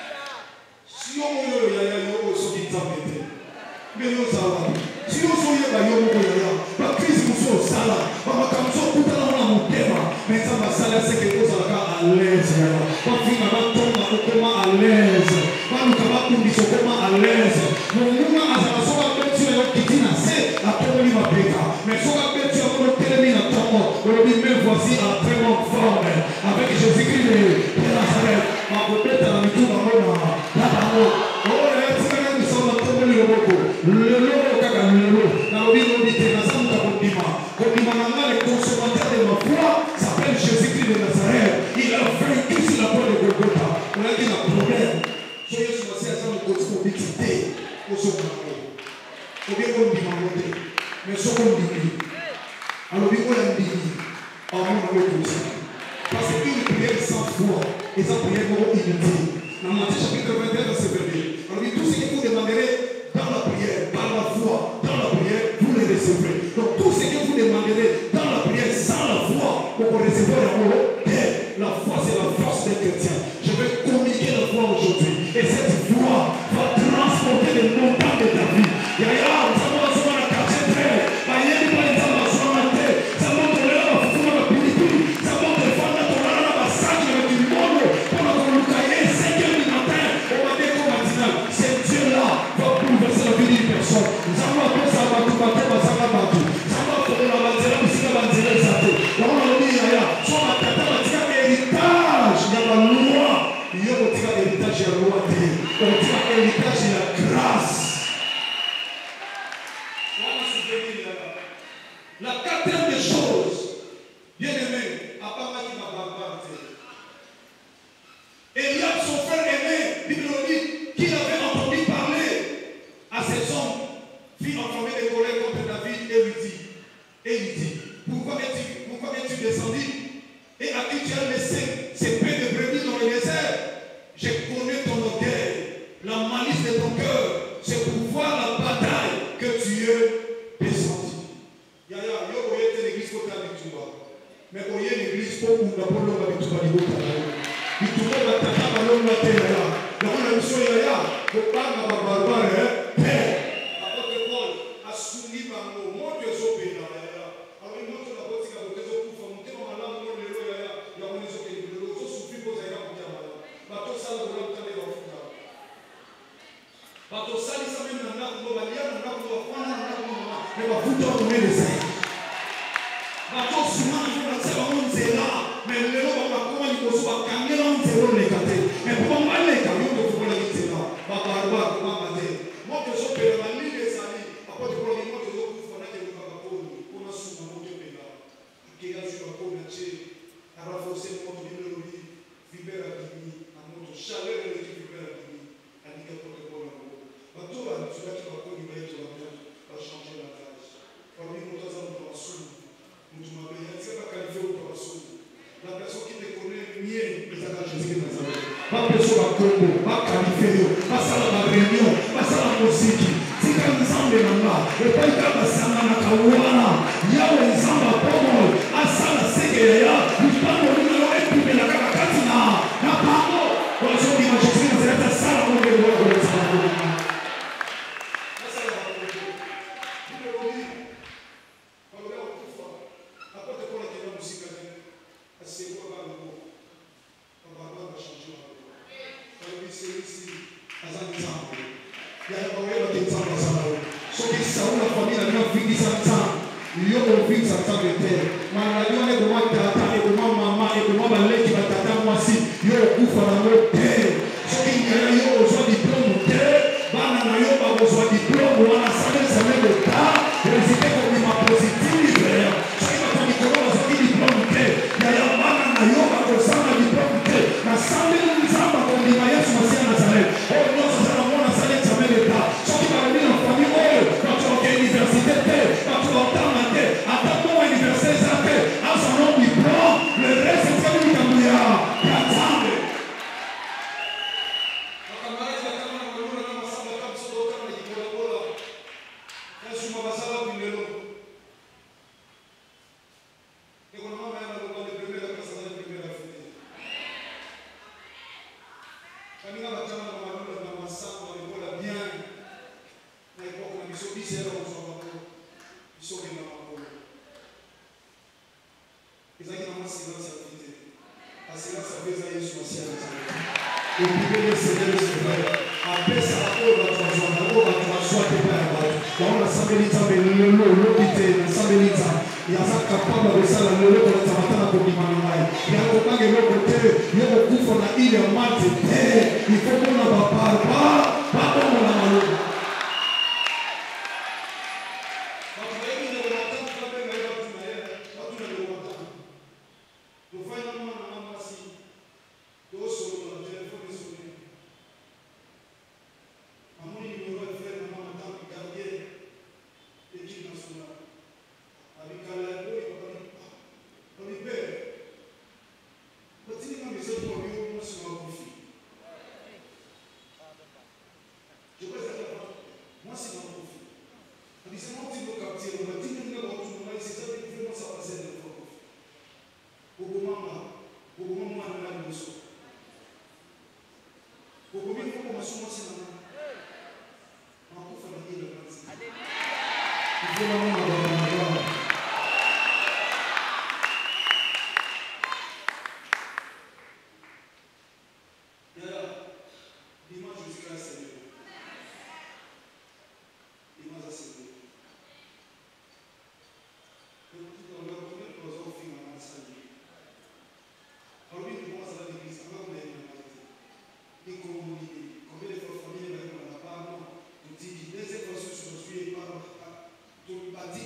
Si on y a un qui s'en met, mais nous allons. Si on y a un la crise nous fait au salaire. On va comme ça, tout à l'heure, on a mon thème. Mais ça va saler, c'est quelque chose à l'aise. On finit à comment à l'aise. On nous va condition comment à l'aise. Nous à la soirée, tu es qui dit assez à ton livre à Péka. Mais sur la bête, tu as mon télémine à ton mot. On dit, mais voici à très bonne forme. Avec Jésus-Christ de Nazareth. Ma bête à la mitou dans mon nom. Là-bas, oh, là, tu vas nous sommes dans ton livre. Le lot, caca, le lot. Dans le livre, on dit, t'es dans un condiment. Condiment, les consommateurs de ma foi s'appelle Jésus-Christ de Nazareth. Il a vaincu sur la voie de Golgotha. On a dit, le problème. Soyez sur la scène de cosmobicité. Au second. Au bien qu'on dit, mais ce qu'on dit, alors il faut l'indigner. En nous, on va ça. Parce qu'une prière sans foi, et sa prière non inutile. Dans Matthieu chapitre 21, verset 22. Alors tout ce que vous demanderez dans la prière, par la foi, dans la prière, vous les recevrez. Donc tout ce que vous demanderez dans la prière, sans la foi, vous recevrez en haut. La foi, c'est la force des chrétiens. Je vais communiquer la foi aujourd'hui. Et cette foi va transporter les montagnes de ta vie. C'est Dieu-là va bouleverser la vie d'une personne. Nous allons appeler ça héritage dans la loi. Il y a un héritage de la loi. Un héritage de la grâce. La quatrième des choses, bien aimé, à part qui m'a barbare, et okunda polonga bituba libota na yo bituba batata balonga te yaya yango na biso yaya kobanga babarbare te apotre Paul asungi bango moto ezopela yaya alors moto na botika bote ezokufa motema malamu mo lelo yaya yango ezokende lelo ozosufri kozala kotya malamu bato osala kolakutane bafuta bato osalisa meme na ndako ngo balia na ndako ngo bafwana na ndako ngo me bafuta okomedesa bato sima na batia bango nzela me lelo bakoma liboso bakangela nzela oleka te me po baleka yo tofokolaki nzela babarba komanga te moto ezopela balili ezali apote kolaki moto ezokufa nakeluka bakoni mpona suma moto epela akeka zwi bakoni atie araforce moto bimelobi vibera dimi na moto chaleur eleki vibera dimi alika pote kola ngo bato bazwaki bakoni bayeto bato bachange la cage parmi moto aza moto basumu la personne qui te connaît mieux, Jésus Nazareth. Pas personne à Congo, pas qualifié, pas ça la réunion, pas ça la musique. Si tu as ensemble maintenant, et pas il y a la samana kawana, il y a les ensemble pomo, à ça la séguéya, il pas de numéro et puis la kakatina, na pamo. Aujourd'hui, Jésus Nazareth, ça la monnaie de l'eau, ça la monnaie. Bâti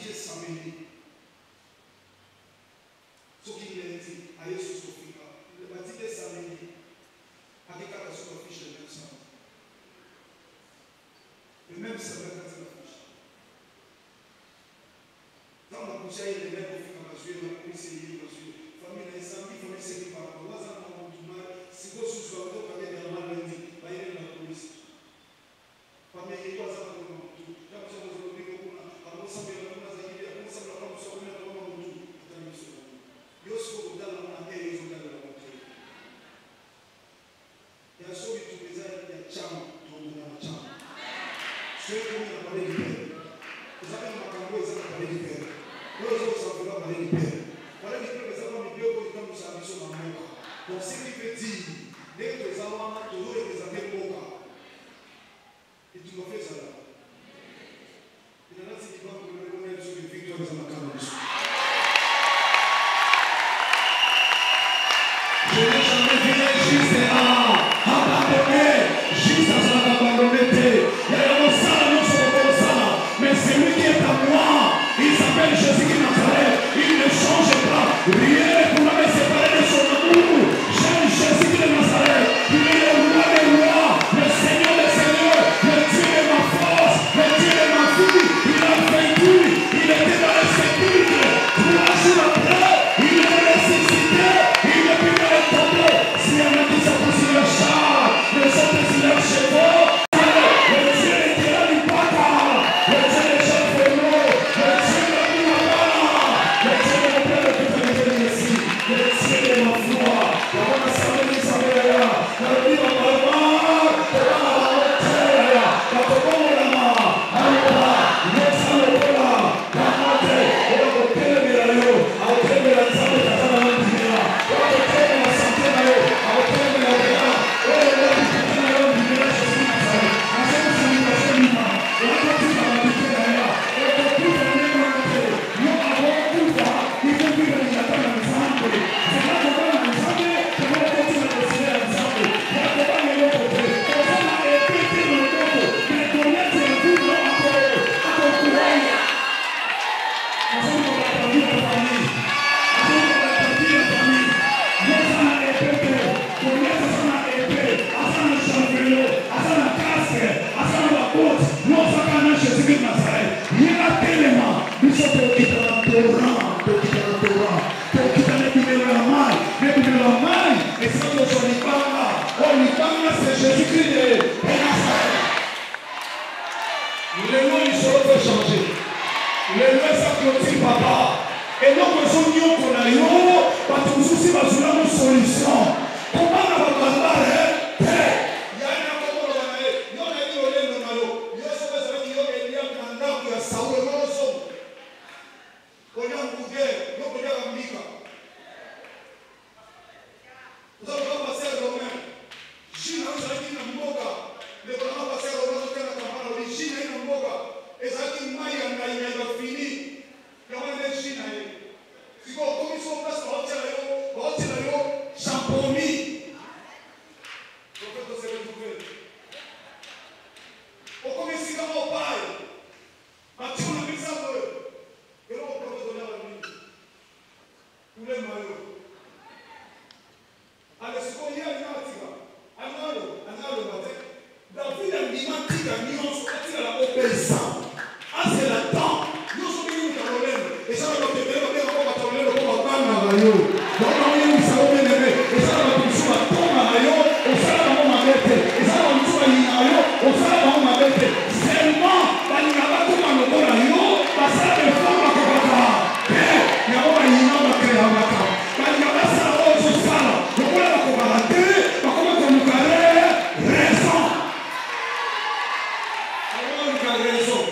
raison.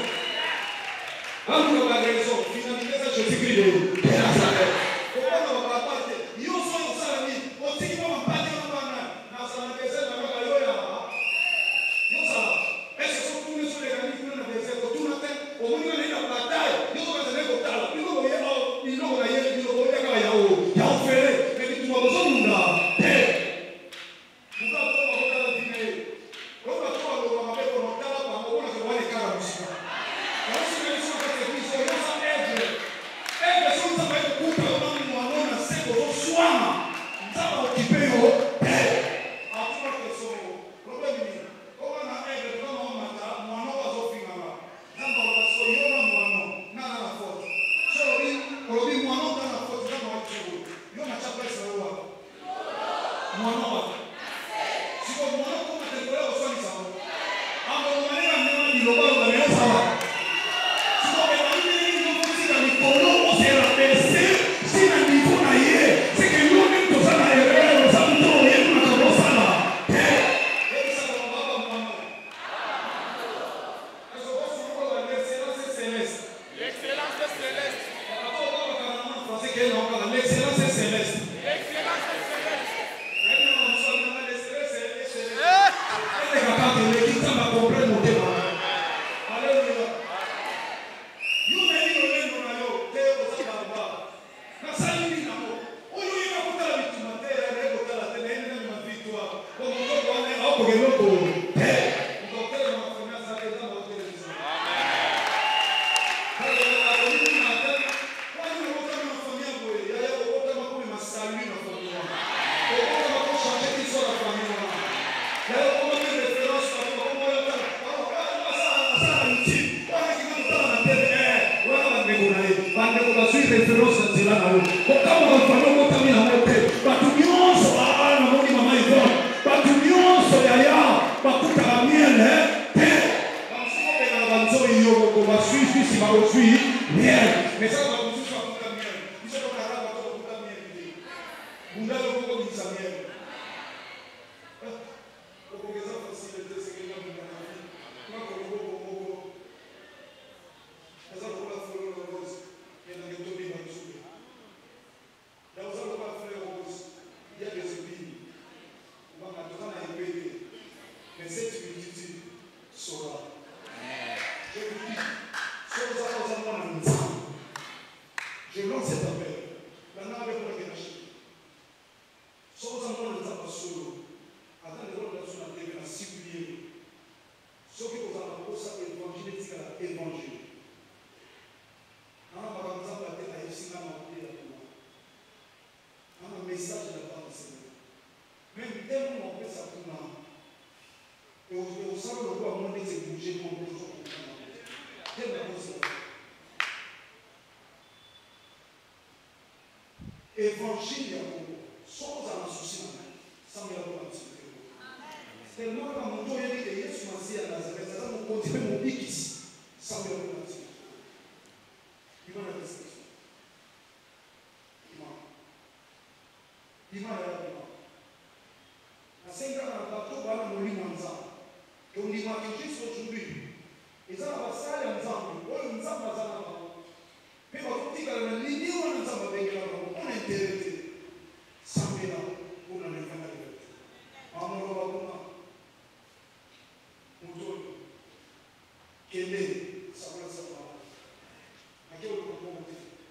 Évangile ya Kongo, sans en souci, sans me l'avoir dit. Tellement que mon tour est que Yesu Masiya à Nazareth, ça nous continue mon pic ici, sans me l'avoir dit. Il m'a la description. Il m'a la description. À 5 ans, on a tout parlé de l'Imanza. Et on dit que juste aujourd'hui, ils ont la salle ensemble, on nous a pas ensemble. Mais on dit que l'idée on nous a avec la on est intéressé. Sans bien, on a le faire. Amour, on quel est sa place à part? À quel moment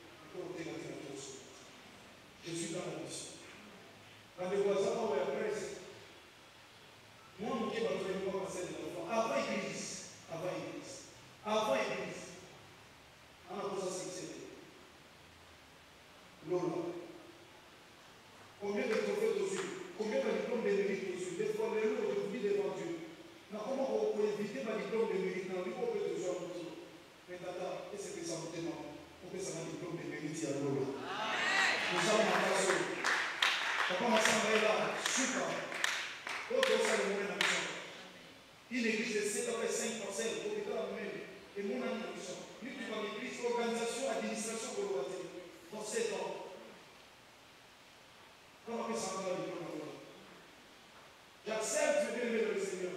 je suis dans la mission. Quand les voisins ont la presse, moi, je ne vais pas passer de l'enfant. Avant l'église, on a posé ça succès. Lola. Combien de trophées dessus? Combien de diplômes de mérite dessus? Des fois, les lots, je vous dis devant Dieu. Comment on peut éviter ma diplôme de mérite? On peut te jouer en tout. Mais tata, qu'est-ce que ça vous demande? On peut savoir un diplôme de mérite à Lola. Nous sommes en place. Papa m'a semblé là, super. Autre ça, le moment de la mission. Une église de 7 à 5%, au pétard même. Et mon ami de mission. Lui, tu vas l'église, organisation, administration, collaborative. Dans 7 ans. Comment on peut s'en aller dans le monde? J'accepte de bien aimer le Seigneur.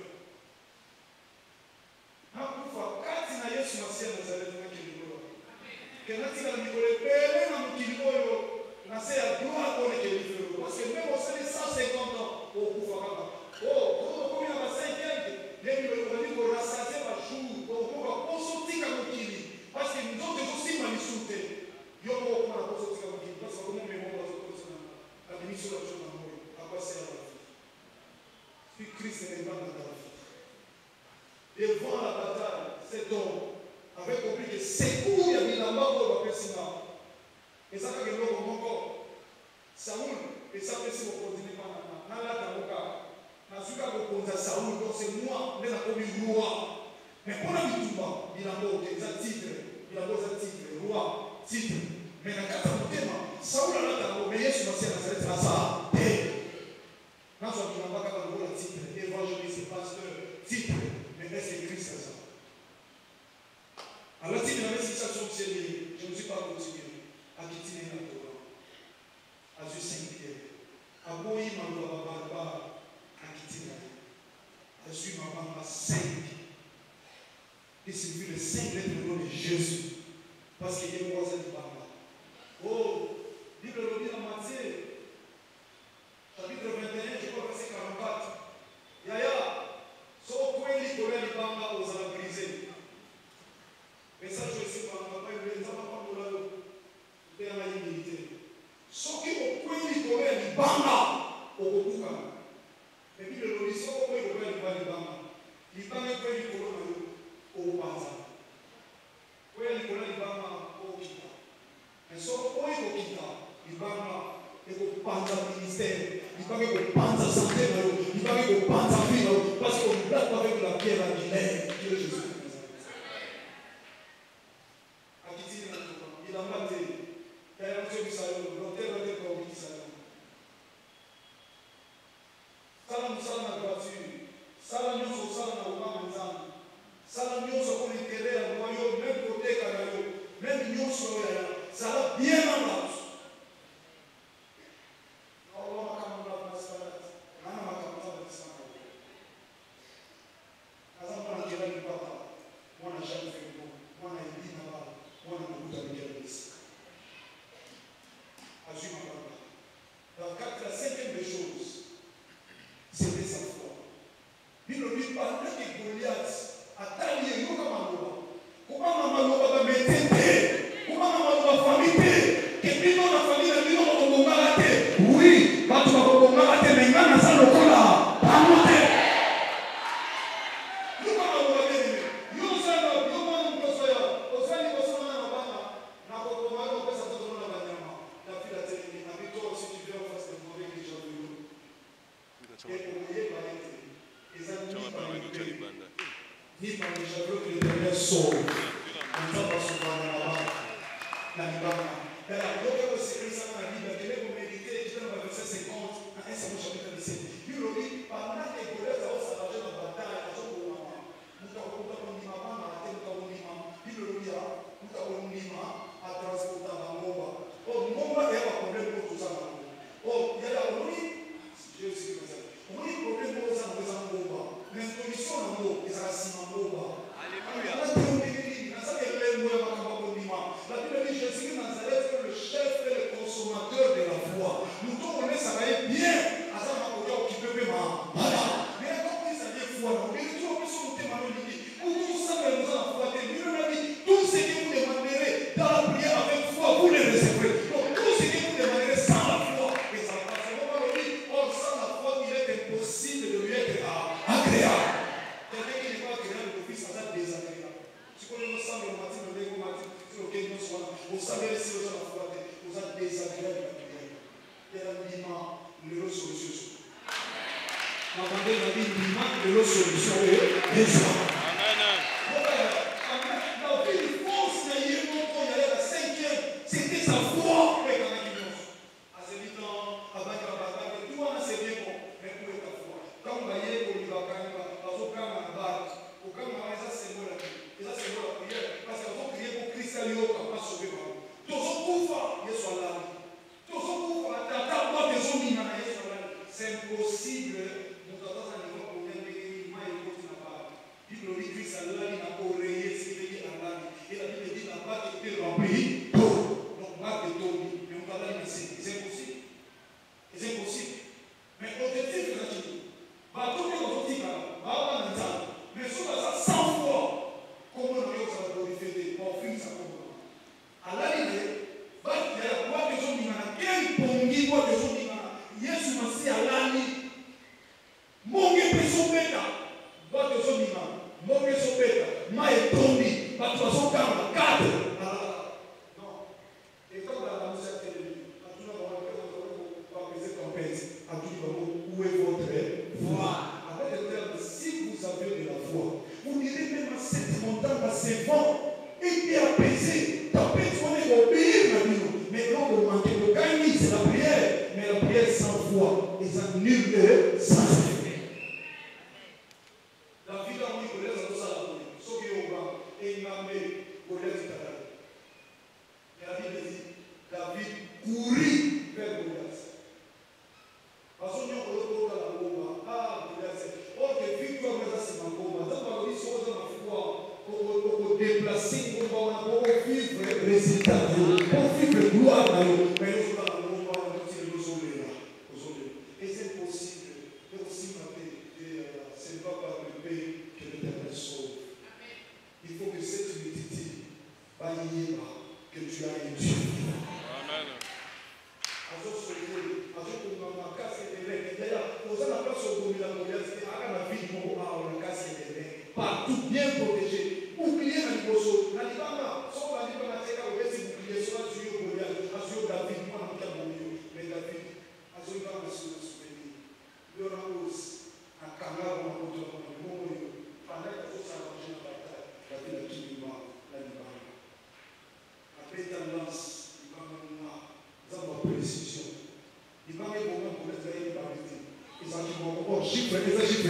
Quand il y a Yesu Masiya Nazareth, que n'a pas dit que le père n'a pas dit que n'a pas gloire pour les guérisseurs. Parce que même au sein de 150 ans, au Koufakaba, combien de 50, les gens ont rassasié par jour, pour sortir comme Kili. Parce que nous autres aussi manifestés. Yo ko kuma ko so tsaka ki parce que comme même on va se faire la mission de la mort à quoi sert la vie si Christ n'est pas dans la vie devant la bataille cet homme avait compris que secours il y a mis la mort pour la personne et ça que l'homme encore Saoul et ça peut se continuer par na la tamoka na suka ko konza Saoul donc c'est moi mais la comme roi mais pour la bituba il a mort des titres il a mort des titres roi titre. Mais dans le cas de Saoul a l'autre, mais Yesu Masiya Nazareth a ça. Quand on n'a pas de titre, évangéliste, pasteur, titre, mais est-ce que Christ a ça? Alors, si dans la situation de Seigneur, je ne suis pas continué à quitter la Torah, à Dieu Saint-Pierre, à Boï, ma Baba, à quitter la Torah, à suivre ma maman à 5. Et c'est vu le 5 lettres de nom de Jésus. Parce qu'il y a un voisin de Baba. Oh, Bible le dit dans Matthieu, chapitre 21, je crois verset 44. Yaya, so point l'icône de Baba aux ala brisé. Mais ça, je sais pas, papa, il ne va pas pour la faire la humilité. So qui au point l'icône de Baba au Bokuka. Mais Bible le dit, so point l'icône au pantalon, parce qu'on ne blague pas avec la pierre angulaire qui est Jésus. Il a maté. Il a maté du salon. L'hôtel a été corrompu du salon. Salam na voiture. Salam nyonso salam na ubama nzambe. Salam nyonso pour l'intérêt à noyau, même côté kanayo, même nyonso ya. Ça va bien en marche.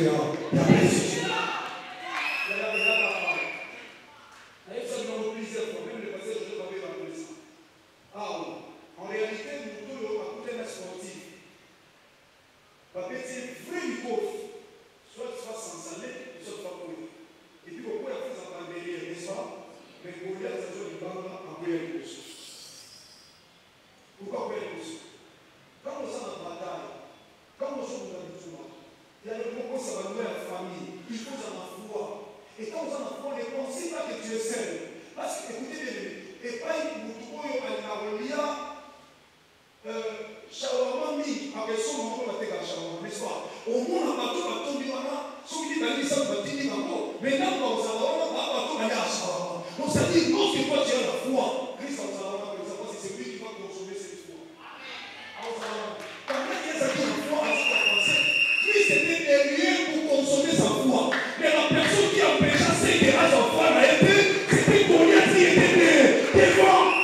ya précision. En réalité, nous devons écouter un sportif. Parce que c'est vrai du coach. Soit tu vas s'ensaler, soit tu vas courir. Et puis, beaucoup de choses à prendre derrière, n'est-ce pas? Mais pour lui, c'est toujours du banc en courir de coach. Pourquoi courir de coach? Quand nous sommes en bataille, quand nous sommes dans le tournoi, il y a des moments où ça va nous la famille. Il faut en avoir foi. Et quand vous en avez foi, ne pensez pas que tu es seul. Parce que, écoutez bien, et pas une boutique à la shawarma mingi akesoma ngo bateka shawarma n'est-ce pas au moins bato batondi wana soki balisa batindi bango mais là on s'en va bato baya shawarma donc ça dit non c'est pas dire la foi Christ on s'en va pour savoir si c'est lui qui va consommer cette foi quand il y a cette foi à ce penser Christ était derrière pour consommer sa foi mais la personne qui a péché c'est que à sa foi a été c'était Goliath qui était devant.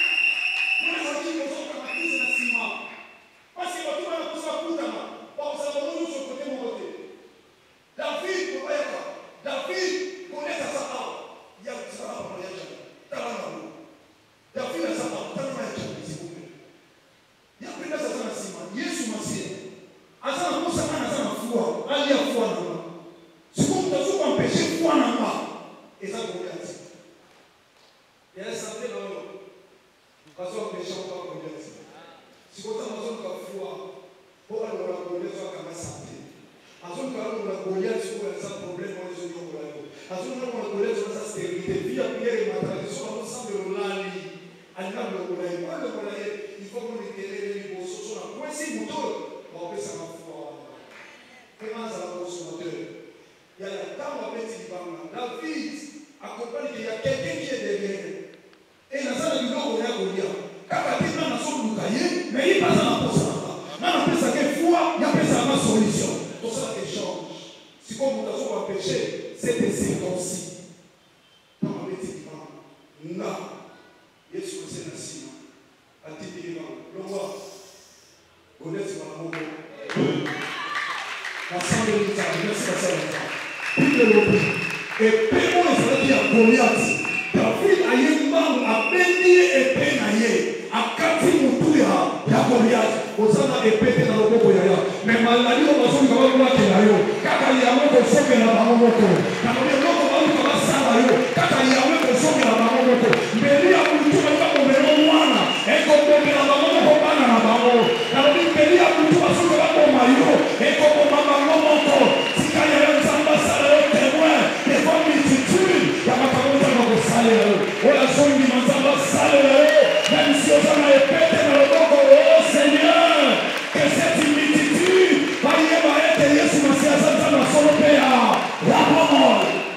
David connaît sa Satan. Il y a ça là pour les David a Satan. S'il vous plaît. Il y a plus de Satan à Simon. Yesu Massia. Asana Moussa Asana foi. Ali a foi na moi. Si vous ne pas empêcher foi na moi. Et ça vous dit. Il y a santé dans l'eau. Parce qu'on péché pas comme ça. Si vous avez besoin de foi, pour aller au laboratoire, vous avez santé. Azon kwa la Goliath sur un problème dans les unions de la Goliath. Azon kwa la Goliath sur sa stérilité. Via Pierre et ma tradition, on sent de l'olali. Alina le Goliath. Moi le Goliath, il faut qu'on éclaire les beaux sur la point si moto. On peut ça ma foi. Comment ça va consommateur? Il y a la table à mettre du banga. David accompagne qu'il y a quelqu'un qui est derrière. Et la salle du lot Goliath. Quand il est dans la zone du cahier, mais il passe à la poste. Là, on appelle ça quelle foi, il appelle ça ma solution. Pour ça, échange. Si comme nous avons péché, c'est des circoncis. Dans ma bêtise, non. Yesu c'est la sima. A ti dire, le roi, connaître ma maman. La sang de l'État, merci à ça. Puis le repos. Et Péro est à Goliath. David a eu mal à bénir et pénailler. À Kati Moutuya, Goliath. Osana epete na loboko ya ya mais malali ko basomi ka ba ke na yo kaka ya mo ko soke na bango moko na mo loko ba ko ba sala yo kaka ya mo ko soke na bango moko mbeli ya mutu ba ko mero mwana e ko ko na bango moko bana na bango na mo mbeli ya mutu ba soke ba ko mayo e ko ko mama moko sika ya nzamba sala yo témoin de forme multitude ya makamota na ko sala yo ola songi nzamba sala yo même si osana epete na loboko oh Seigneur. Que cette multitude va y être Yesu Massia Santa na solo pea la parole.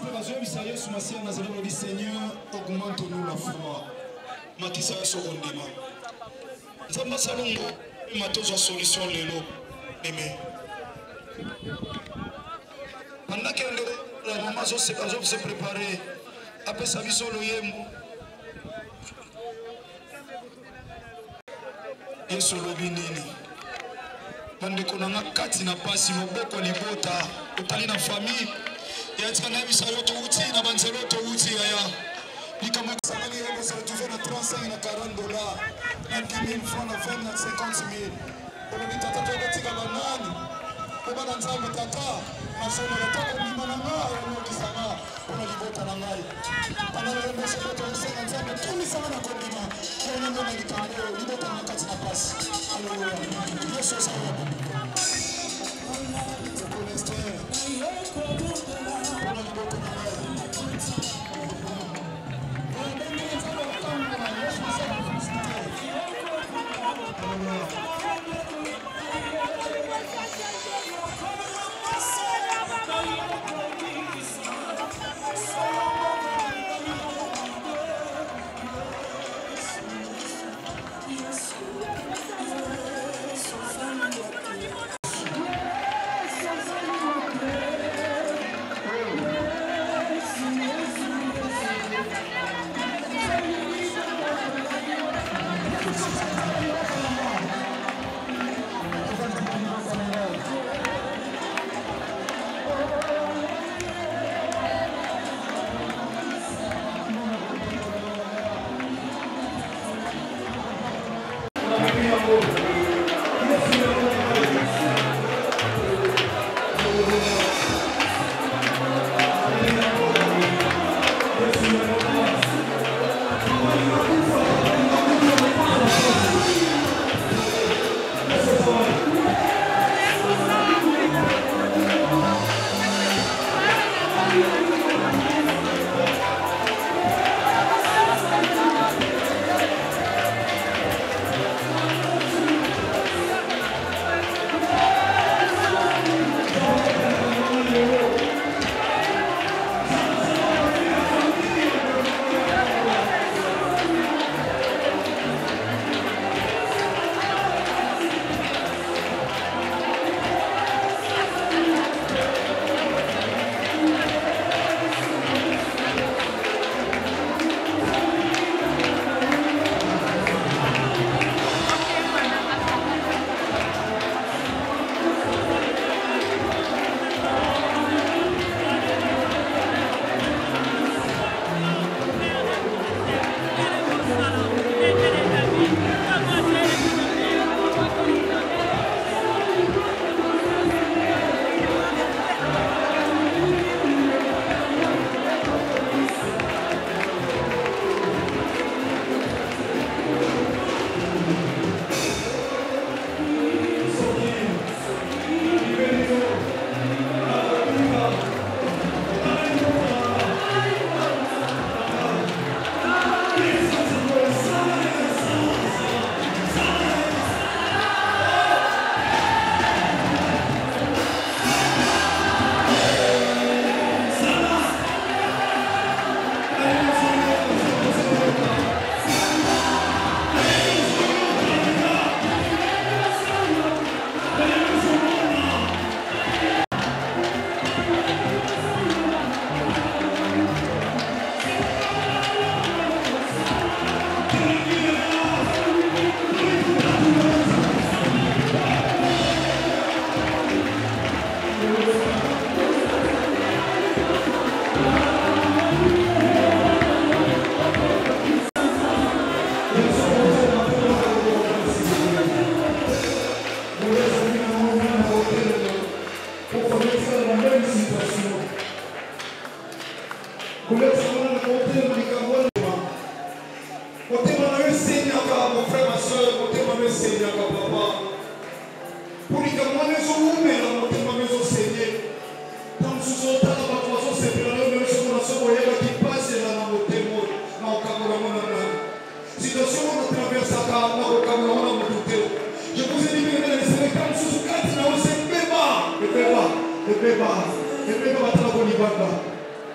disciples bazobisa Yesu Masiya Nazareth dit Seigneur, augmente-nous la foi. Makisa Yesu ondima. Nzamba salongo matozo solution lelo. Amen. Pendant que la maman se préparer après sa vie sur le yemo. Yesu lobi nini? Pande konanga kati na pasi moboko libota utali na famille ya tika na bisa yoto uti na banzelo to uti ya nikama samani yako sa retrouver na 35 na 40 dollars na 10,000 francs na 20 na 50,000 pour ni tata to tika banani pour bana nzambe tata na sona na toko ni mananga ya kisama kuna libota na ngai pana leo se to senga nzambe tuni sana na kondima kwa nini na kitambo libota na kati na pasi haleluya Yesu sawa.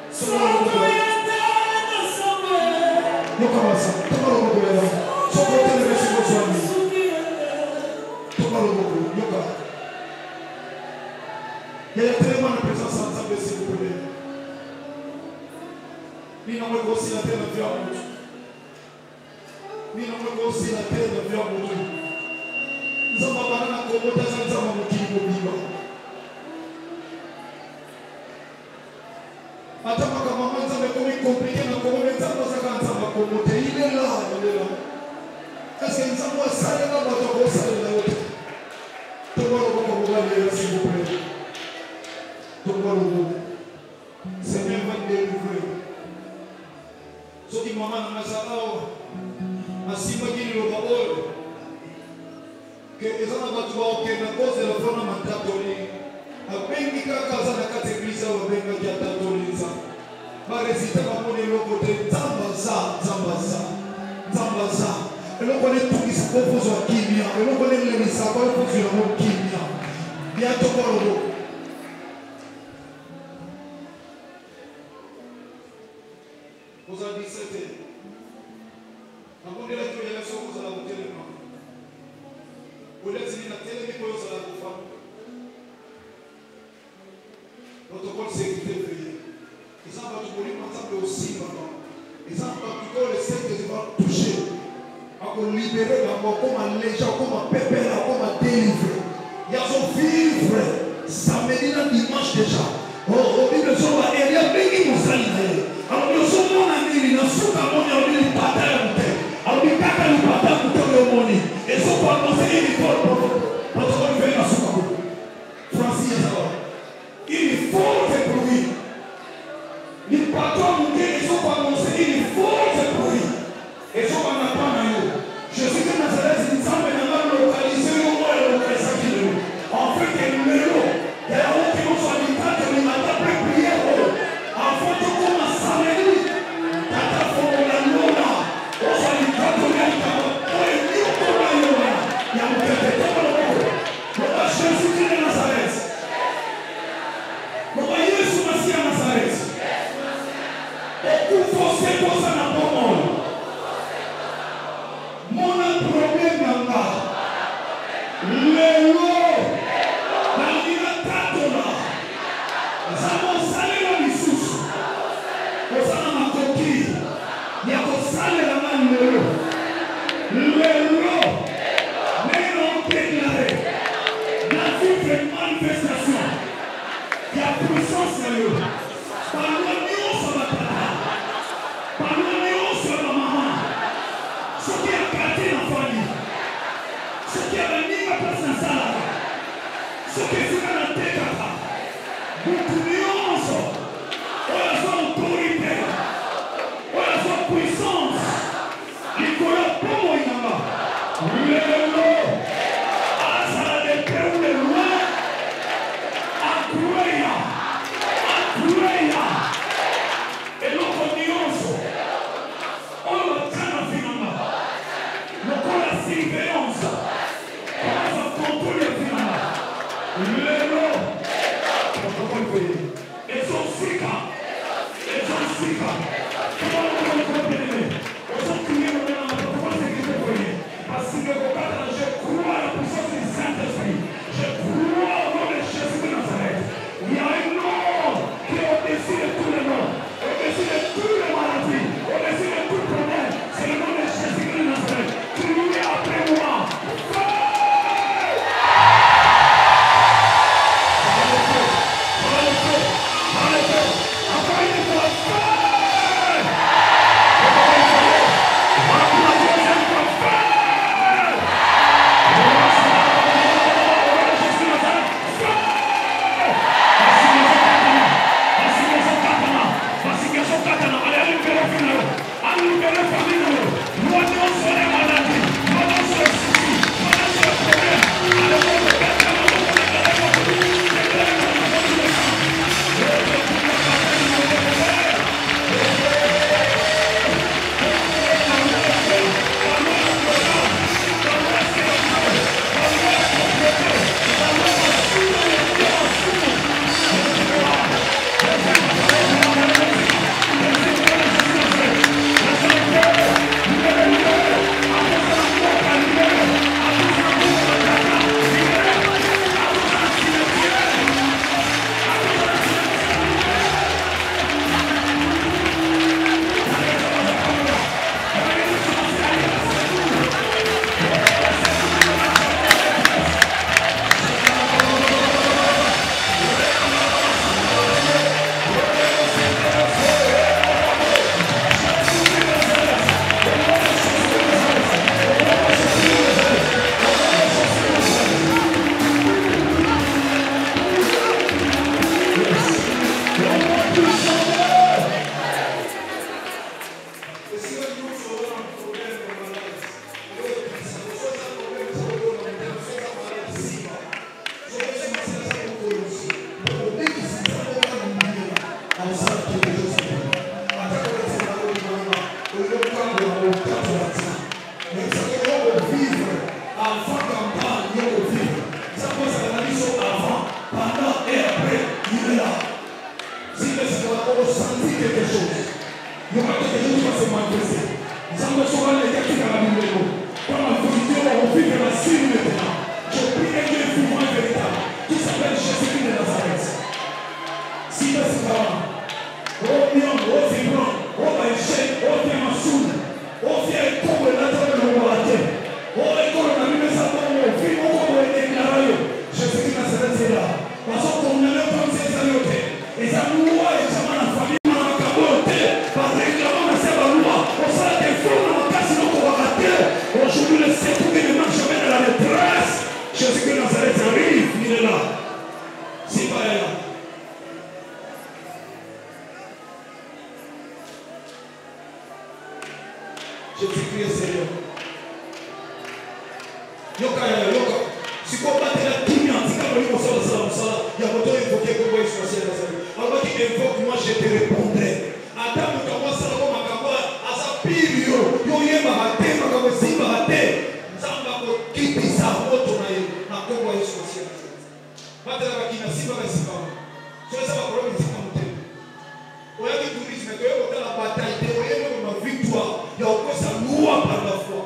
Il y a tellement de présence ensemble, s'il vous plaît. Nous n'avons aussi la terre de vie à nous. Nous n'avons aussi la terre de vie à nous. Nous avons pas de commoda sans avoir qui nous vivent. Attends, quand maman nous avait compliqué, nous avons commis ça parce que nous avons commoda. Il est là, il est là. Est-ce que nous avons salé là, nous avons salé là. Tout le monde va vous aller, s'il vous plaît. Tout le monde. Seigneur va nous délivrer. Ce qui m'a dit, asimagini lo babol que ezana batu ba okenda cause la fona mandatoli abengi kaka za na kati église wa benga ya tatoliza ba resita ba moni lo kote zambaza elo kone tukisa kofuzo wa kimia elo kone le misako kofuzo wa kimia ya tokoro vous en 17 Amunde la tuya la soko za la mutele mama. Ulezi na tele miko za la kufa. Protocole sécurité veillé. Ils ont pas tout pour ensemble aussi maintenant. Ils ont pas tout le secteur qui va toucher. À libérer la mort comme les gens comme pépé comme délivrer. Ils ont vivre samedi na dimanche déjà. Oh, Bible soba Elia bengi musalina. Alors nous sommes en Amérique, nous sommes en Amérique, alors il kaka lipata kutoka umoni eso kwa mose ili protocole vena suka Francis sawa ili forte bruit lipata mke eso kwa mose ili forte bruit eso kwa napana yo Jésus de Nazareth ni sambe na ngalo localiser yo moyo lokesa kilo en fait que numéro ya wote mo soit lipata ni mata prière en fait comme samedi tata formula nona Jésus de Nazareth. Baba Yesu Masia Nazareth. Okuforce kosa na pomol. Mona problème nanga. Lelo. Na ina tatola. Zamo salela lisusu. Kosa na makoki. Ya kosalela na lelo. Lelo. Manifestation, il y a puissance à eux. Par l'union sur la tata, par l'union sur la maman, ce qui a gâté la famille, ce qui a mis la place dans la salle, ce qui est dans la tête, beaucoup d'union, voilà son autorité, voilà son puissance, il connaît pas moi, il en a. senti quelque chose. Il y aura quelque chose qui va se manifester. Nous allons sauver les gars qui sont à la Bible. Quand la vérité va revivre la cible maintenant. Je prie un Dieu vivant et véritable qui s'appelle Jésus-Christ de Nazareth. Si c'est ça, oh bien, oh vibrant, oh maïché, oh bien massoul, oh bien comme la terre de l'Ouarate, oh école de la Bible, ça va, oh vivant comme le déclaré. Jésus-Christ de Nazareth est là. Parce qu'on a le temps de ces années. Et ça nous voit et ça m'a la famille. Aujourd'hui, le secours qui ne marche jamais dans la détresse. Jésus-Christ de Nazareth arrive, il est là. C'est pas là. Jésus-Christ est Seigneur. Yoka, si vous battez la kimia, si vous avez il y a votre évoqué que vous voyez sur la scène. Alors qu'il évoque, moi je te répondrai. Adam, quand moi, ça va m'accabler, à sa pire, yo yema hate, makawe simba hate, zamba ko kipi sa moto na yo, na kongo Yesu asiye. Batela bakina simba na simba. So ça va problème c'est comme tel. Oya ki tourisme que yo la bataille de oya ma victoire, ya ko sa loi par la foi.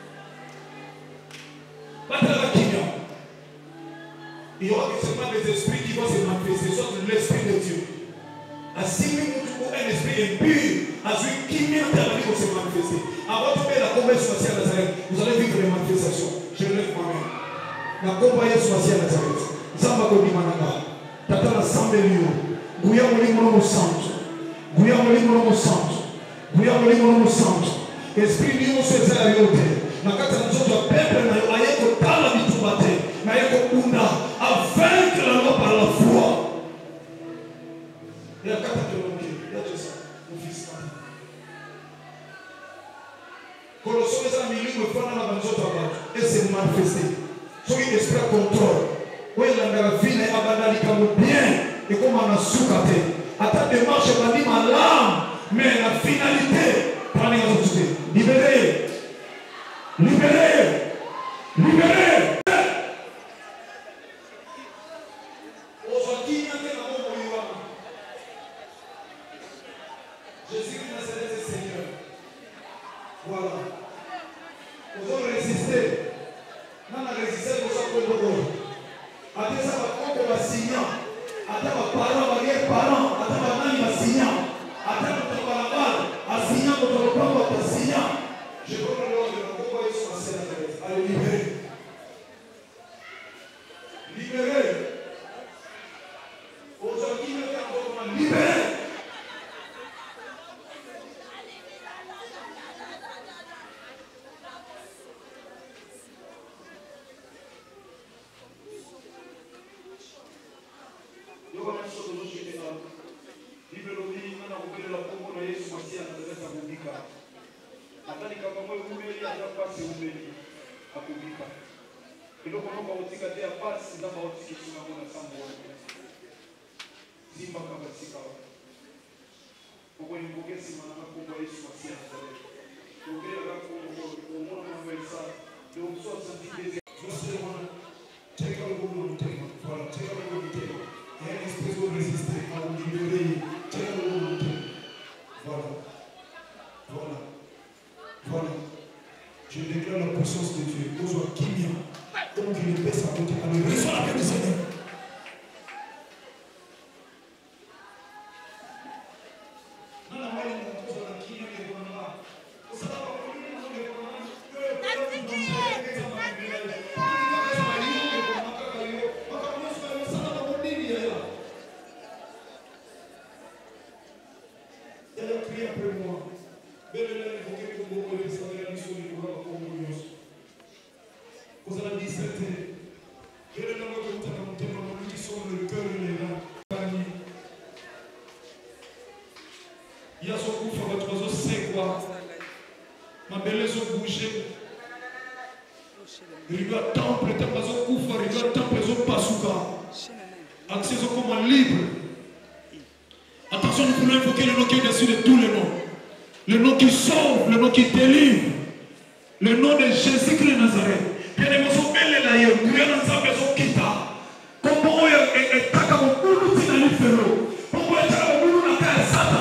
Batela bakina. Il y aura seulement des esprits qui vont se manifester, soit l'esprit de Dieu. Ainsi, un esprit impur, à celui qui vient de se manifester. Avant de faire la conversion à Nazareth, vous allez vivre les manifestations. Je lève moi-même. La conversion à Nazareth. Zamba Kodi Mananga. Tata la Sambelio. Gouya Molimo Santo. Gouya Molimo Santo. Gouya Molimo Santo. Esprit Dieu se fait à yote. Na kata nzoto peuple na ayeko tala bitubate. Na ayeko unda. À vaincre la loi par la foi. Et à kata théologie. Il y a tout ça. Mon fils. Colossons les amis, nous faisons la banzota et c'est manifesté. Soyez esprit à contrôle. Oui, la vie est abandonnée comme bien et comme on a sous-caté. À ta démarche, on dit ma lame, mais la finalité, prenez la société. Libérez. Libérez. Libérez. Jésus de Nazareth est Seigneur. Voilà. Vous avez résisté. Nous avons résisté pour ça pour nous. Après ça, on va signer. Après, on va parler, arrière-parents. Après, on va signer. Après, on va parler, signer, on va signer. Je veux que l'ordre de la convoyer sur la scène. Allez, libérez. Libérez. Aujourd'hui, nous avons libéré. Je déclare la puissance de Dieu. Aujourd'hui, qui vient, donc il est sa beauté. Alors, reçois la paix du Seigneur. Attention, nous voulons invoquer le nom qui est au-dessus de tous les noms. Le nom qui sauve, le nom qui délivre. Le nom de Jésus-Christ de Nazareth. Bien aimé, nous sommes belles là, nous sommes ensemble, nous sommes quitta. Comme on est taka mon boulot, c'est dans le féro. Comme on est taka mon boulot,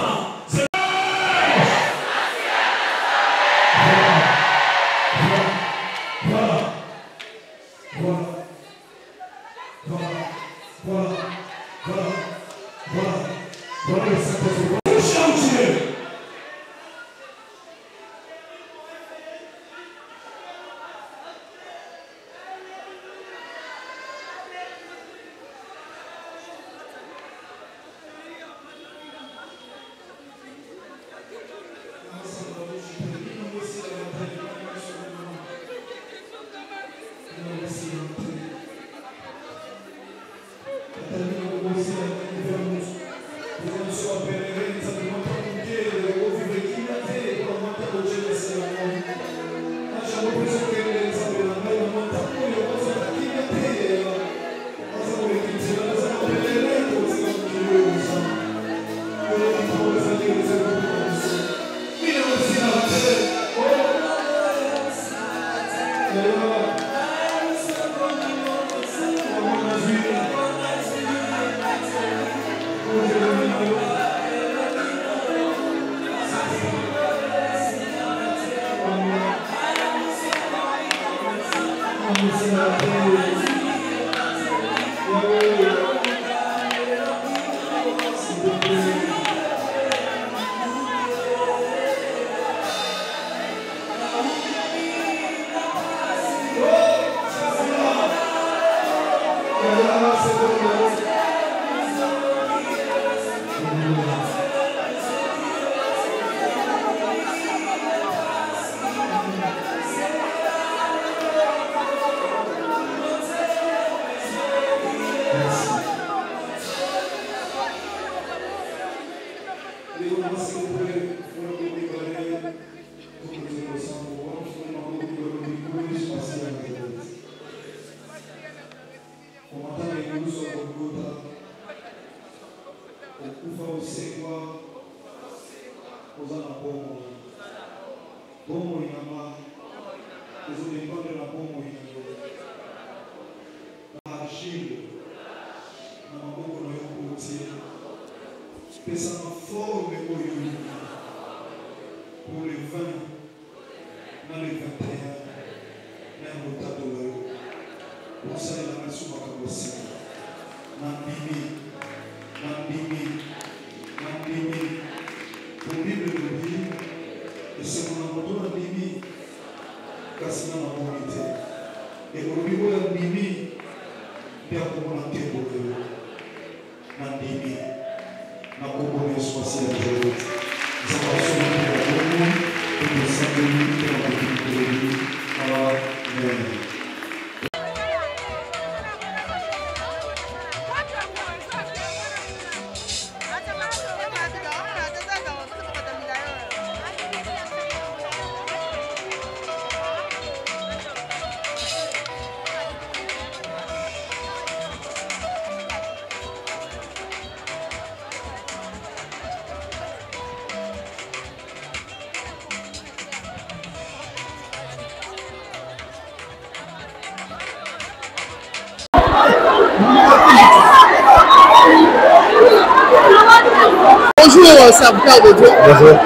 Bonjour, serviteur de Dieu. Bonjour.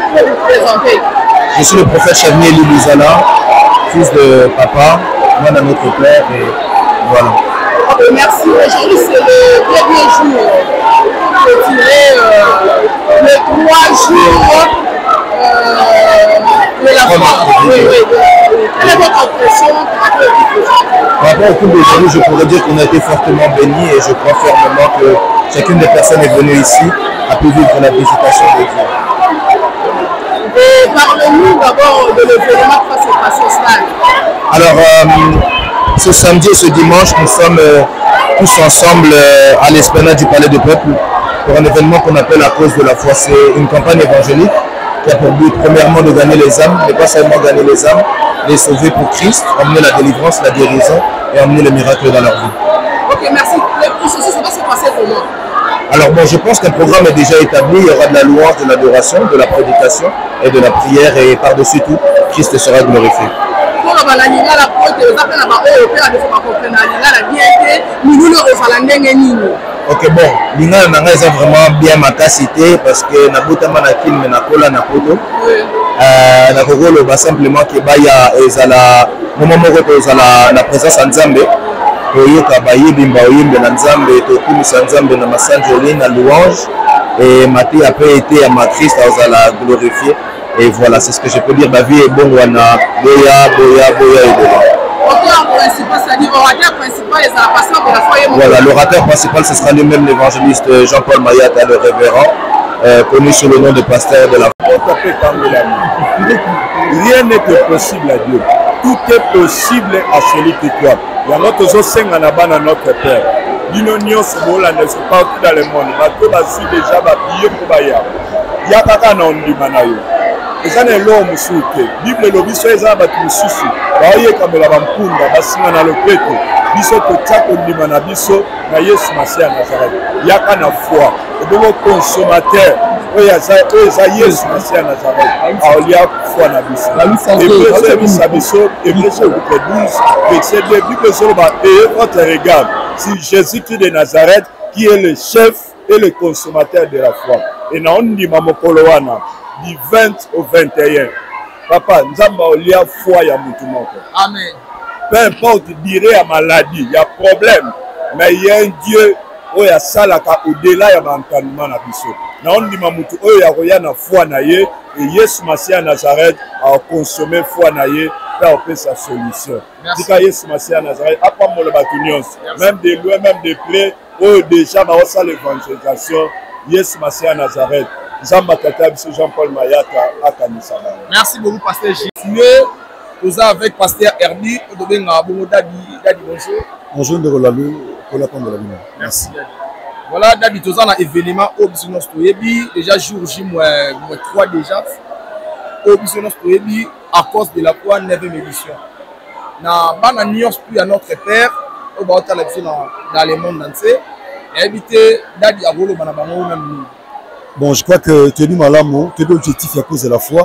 Je suis le prophète Chavnier Elie Luzala, fils de papa, moi dans notre père, et voilà. Okay, merci. Aujourd'hui, c'est le dernier jour pour clôturer les 3 jours de la foi. Quelle est votre impression par rapport au couple d'aujourd'hui, je pourrais dire qu'on a été fortement bénis et je crois fermement que chacune des personnes est venue ici a pu vivre la visitation de Dieu. Et parlez-nous d'abord de l'événement qui va se passer au stade. Alors, ce samedi et ce dimanche, nous sommes tous ensemble à l'esplanade du Palais du Peuple pour un événement qu'on appelle la cause de la foi. C'est une campagne évangélique qui a pour but premièrement de gagner les âmes, mais pas seulement gagner les âmes, les sauver pour Christ, emmener la délivrance, la guérison et emmener le miracle dans leur vie. Ok, merci. Le processus va se passer comment? Alors bon, je pense qu'un programme est déjà établi, il y aura de la louange, de l'adoration, de la prédication et de la prière et par-dessus tout, Christ sera glorifié. Ok, bon, l'ingala nanga est vraiment bien ma capacité parce que nabotama na film na kola na poto. Na kokolo ba simplement que baya ezala moment moko ezala na présence en Nzambe. Toyoka bayibimba oyimbe na Nzambe tokumisa Nzambe na masanjoli na louange et maté après été à ma Christ azala glorifié et voilà, c'est ce que je peux dire. Ma vie est bonne wana boya et voilà, l'orateur principal ce sera lui-même l'évangéliste Jean-Paul Mayata, le révérend, connu sous le nom de pasteur de la foi. Rien n'est possible à Dieu. Tout est possible à celui qui croit. Il y a notre Zosenga Nabana, notre Père. L'union se vola ne se partout dans le monde. Bateau basi déjà babillé pour Baya. ya kaka na ondima na yo eza na eloko mosusu te bible elobi so eza na bato mosusu baoyekamela bampunda basinga na lopeto biso totia kondima na biso na yesu masiya ya nazareth yaka na foi obongo consommateur oyo eza yesu masiya ya nazareth aolia foi na biso ebreu ebisa biso ebreu chapitre 12 verset 2 bible ezoloba ayez votre regard sur Jésus-Christ de Nazareth qui est le chef et le consommateur de la foi et na ondima mokolo wana du 20 au 21 papa nzamba olia foi ya mutu moko Amen. Peu importe durée à maladie, il y a problème, mais il y a un Dieu qui a salaka au-delà ya bankanement na biso. Na on dit mamutu oyo ya koya na foi na ye et Yesu Masiya Nazareth a consommé foi na ye pour faire sa solution. Tika Yesu Masiya Nazareth a pas mon batunions, même de loin même de près, oyo déjà ba osa l'évangélisation Yesu Masiya Nazareth. Nzamba tata biso Jean-Paul Mayaka akanisa. Merci beaucoup pasteur J. Nous sommes avec pasteur Herbi, bonjour. Bonjour de Rolalou, pour la de la vie. Merci. Voilà, Dadi, nous sommes dans l'événement au Business Toyebi, déjà jour J-3 déjà, au Business Toyebi, à cause de la 9e édition. Na bana New York, puis à notre père, au bas dans le monde entier, et habiter Dadi à Rolo Banabango même. Bon, je crois que tu es malamo, tu es l'objectif à cause de la foi.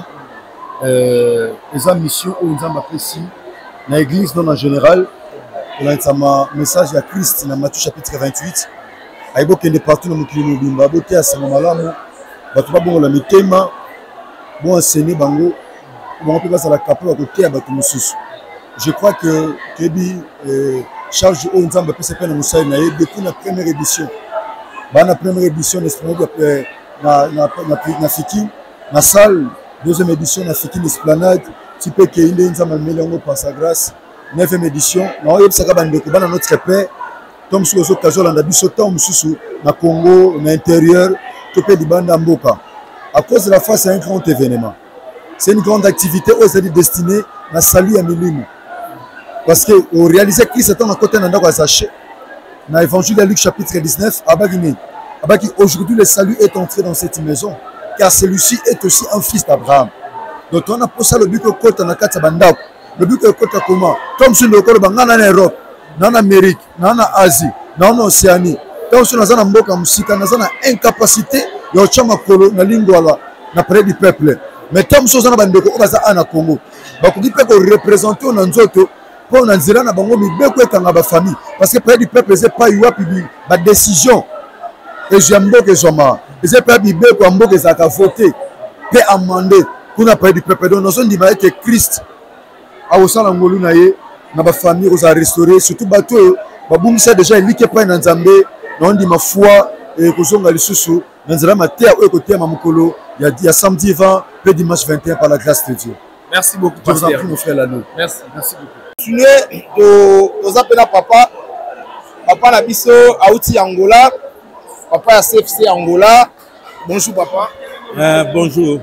Les mission où nous avons apprécié dans l'église non en général on a un message à Christ dans Matthieu chapitre 28 aïbo qui est partout dans mon climat bimba beauté à ce moment-là bah tu vas bon la mitema bon enseigner bango on peut passer à la capelle à côté à bateau mususu je crois que Kebi charge où nous avons apprécié peine Moussa naïe depuis la première édition bah la première édition n'espérons na fiki na salle. Deuxième édition, on a fait une esplanade. Tu peux qu'il y ait une par sa grâce. 9e édition, on a fait notre père. Comme sur les occasions, on a vu ce temps au Congo, au intérieur, tout le monde en Mboka. À cause de la foi, c'est un grand événement. C'est une grande activité où est destinée à saluer à Milim. Parce que au réaliser Christ est en côté d'un endroit attaché. Dans l'évangile de Luc chapitre 19, aujourd'hui le salut est entré dans cette maison. Car celui-ci est aussi un fils d'Abraham. Donc on a posé le but que côté na kata bandako. Le but que côté comment? Comme si le corps bangana en Europe, en Amérique, en Asie, en Océanie. Donc si nous avons mboka musika, nous avons incapacité de chama kolo na lingua la na près du peuple. Mais comme si nous avons bandeko obaza ana Congo. Ba ko dipe ko représenter na nzoto pour na nzela na bango mibeko ekanga ba famille parce que près du peuple c'est pas yuwa pibi ba décision. Et j'aime beaucoup Zoma. Et c'est pas Bible qu'on a voté, peut amender pour n'a pas du peuple. Donc nous avons dit que Christ a aussi la ngolunaye, na ba famille aux a restauré, surtout bateau, babum ça déjà il est pas dans Nzambe, nous on dit ma foi et kozonga lisusu, dans la matière au côté mamukolo, il y a samedi 20, le dimanche 21 par la grâce de Dieu. Merci beaucoup pasteur. Je vous en prie mon frère Lano. Merci beaucoup. Continuez de appeler papa. Papa na biso auti Angola. Papa à CFC Angola. Bonjour papa. Bonjour.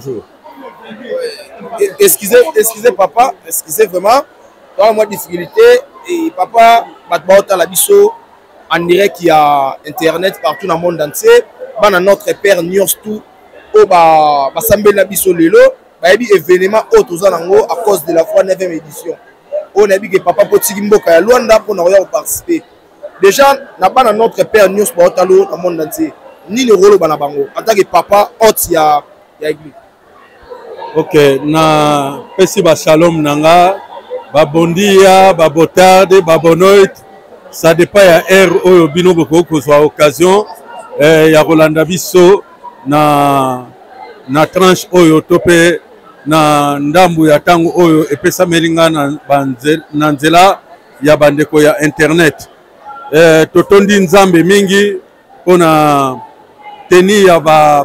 Excusez papa, excusez vraiment. Dans moi difficulté et papa batbauta la biso en direct il y a internet partout dans le monde entier. Bana notre père New York tout au ba sambe la biso lelo, ba yebi événement autre zanango à cause de la foi 9e édition. On a dit que papa potiki mboka ya Luanda pour nous participer. Déjà, na notre père News Baotalo dans le monde entier. Ni le rôle bana bango. En tant que papa, hôte ya église. Ok, na pesi ba shalom nanga, ba bondia, ba botarde, ba bonoit. Ça dépend ya air oyo bino boko kozwa occasion ya Rolanda biso na tranche oyo tope na ndambu ya tango oyo epesa melinga na nzela ya bandeko ya internet. Totondi nzambe mingi pona teni ya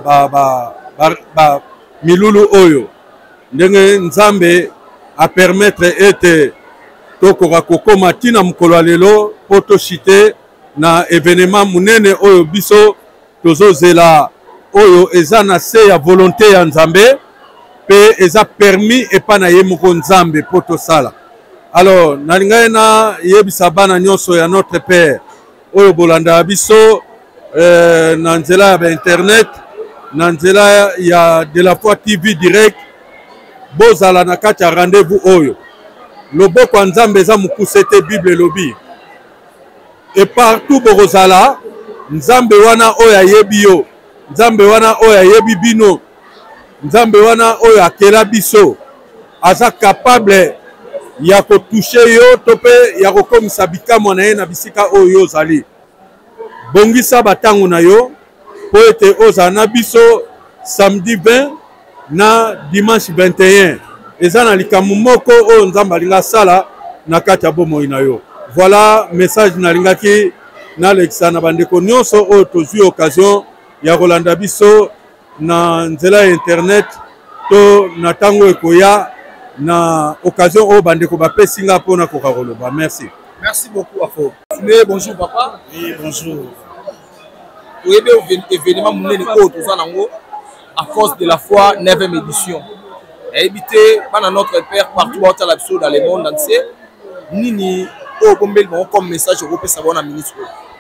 ba milulu oyo ndenge nzambe a permettre ete tokoka kokoma tina mokolo lelo po toshite na événement munene oyo biso tozozela oyo eza na se ya volonté ya nzambe pe eza permis epa na ye moko nzambe po tosala. Alors, nalingai na yebisa bana nyonso ya notre père oyo bolanda biso na nzela ya internet na nzela ya de la foi TV direct bozala na kati ya rendez-vous oyo loboko ya nzambe eza mokuse te bible elobi et partout bokozala nzambe wana oyo ayebi yo nzambe wana oyo ayebi bino nzambe wana oyo akela biso aza capable ya kotouche yo to mpe ya kokomisa bikamwa na ye na bisika oyo ozali bongisa batango na yo po ete ozala na biso samedi 20 na dimanche 21 eza na likambo moko oyo nzambe alinga asala na kati ya bomoi na yo. Voilà message nalingaki nalekisa na bandeko nyonso oyo tozwi occasion ya kolanda biso na nzela ya internet to na ntango ekoya na occasion oyo bandeko bapesi nga mpona koka koloba. Merci. Merci beaucoup Afo. Mais bonjour papa. Oui, bonjour. Oui, événement monene oyo toza nango à cause de la foi 9e édition. Et éviter dans notre père partout dans le monde entier. Nini au bombel comme message au groupe savoir na ministre.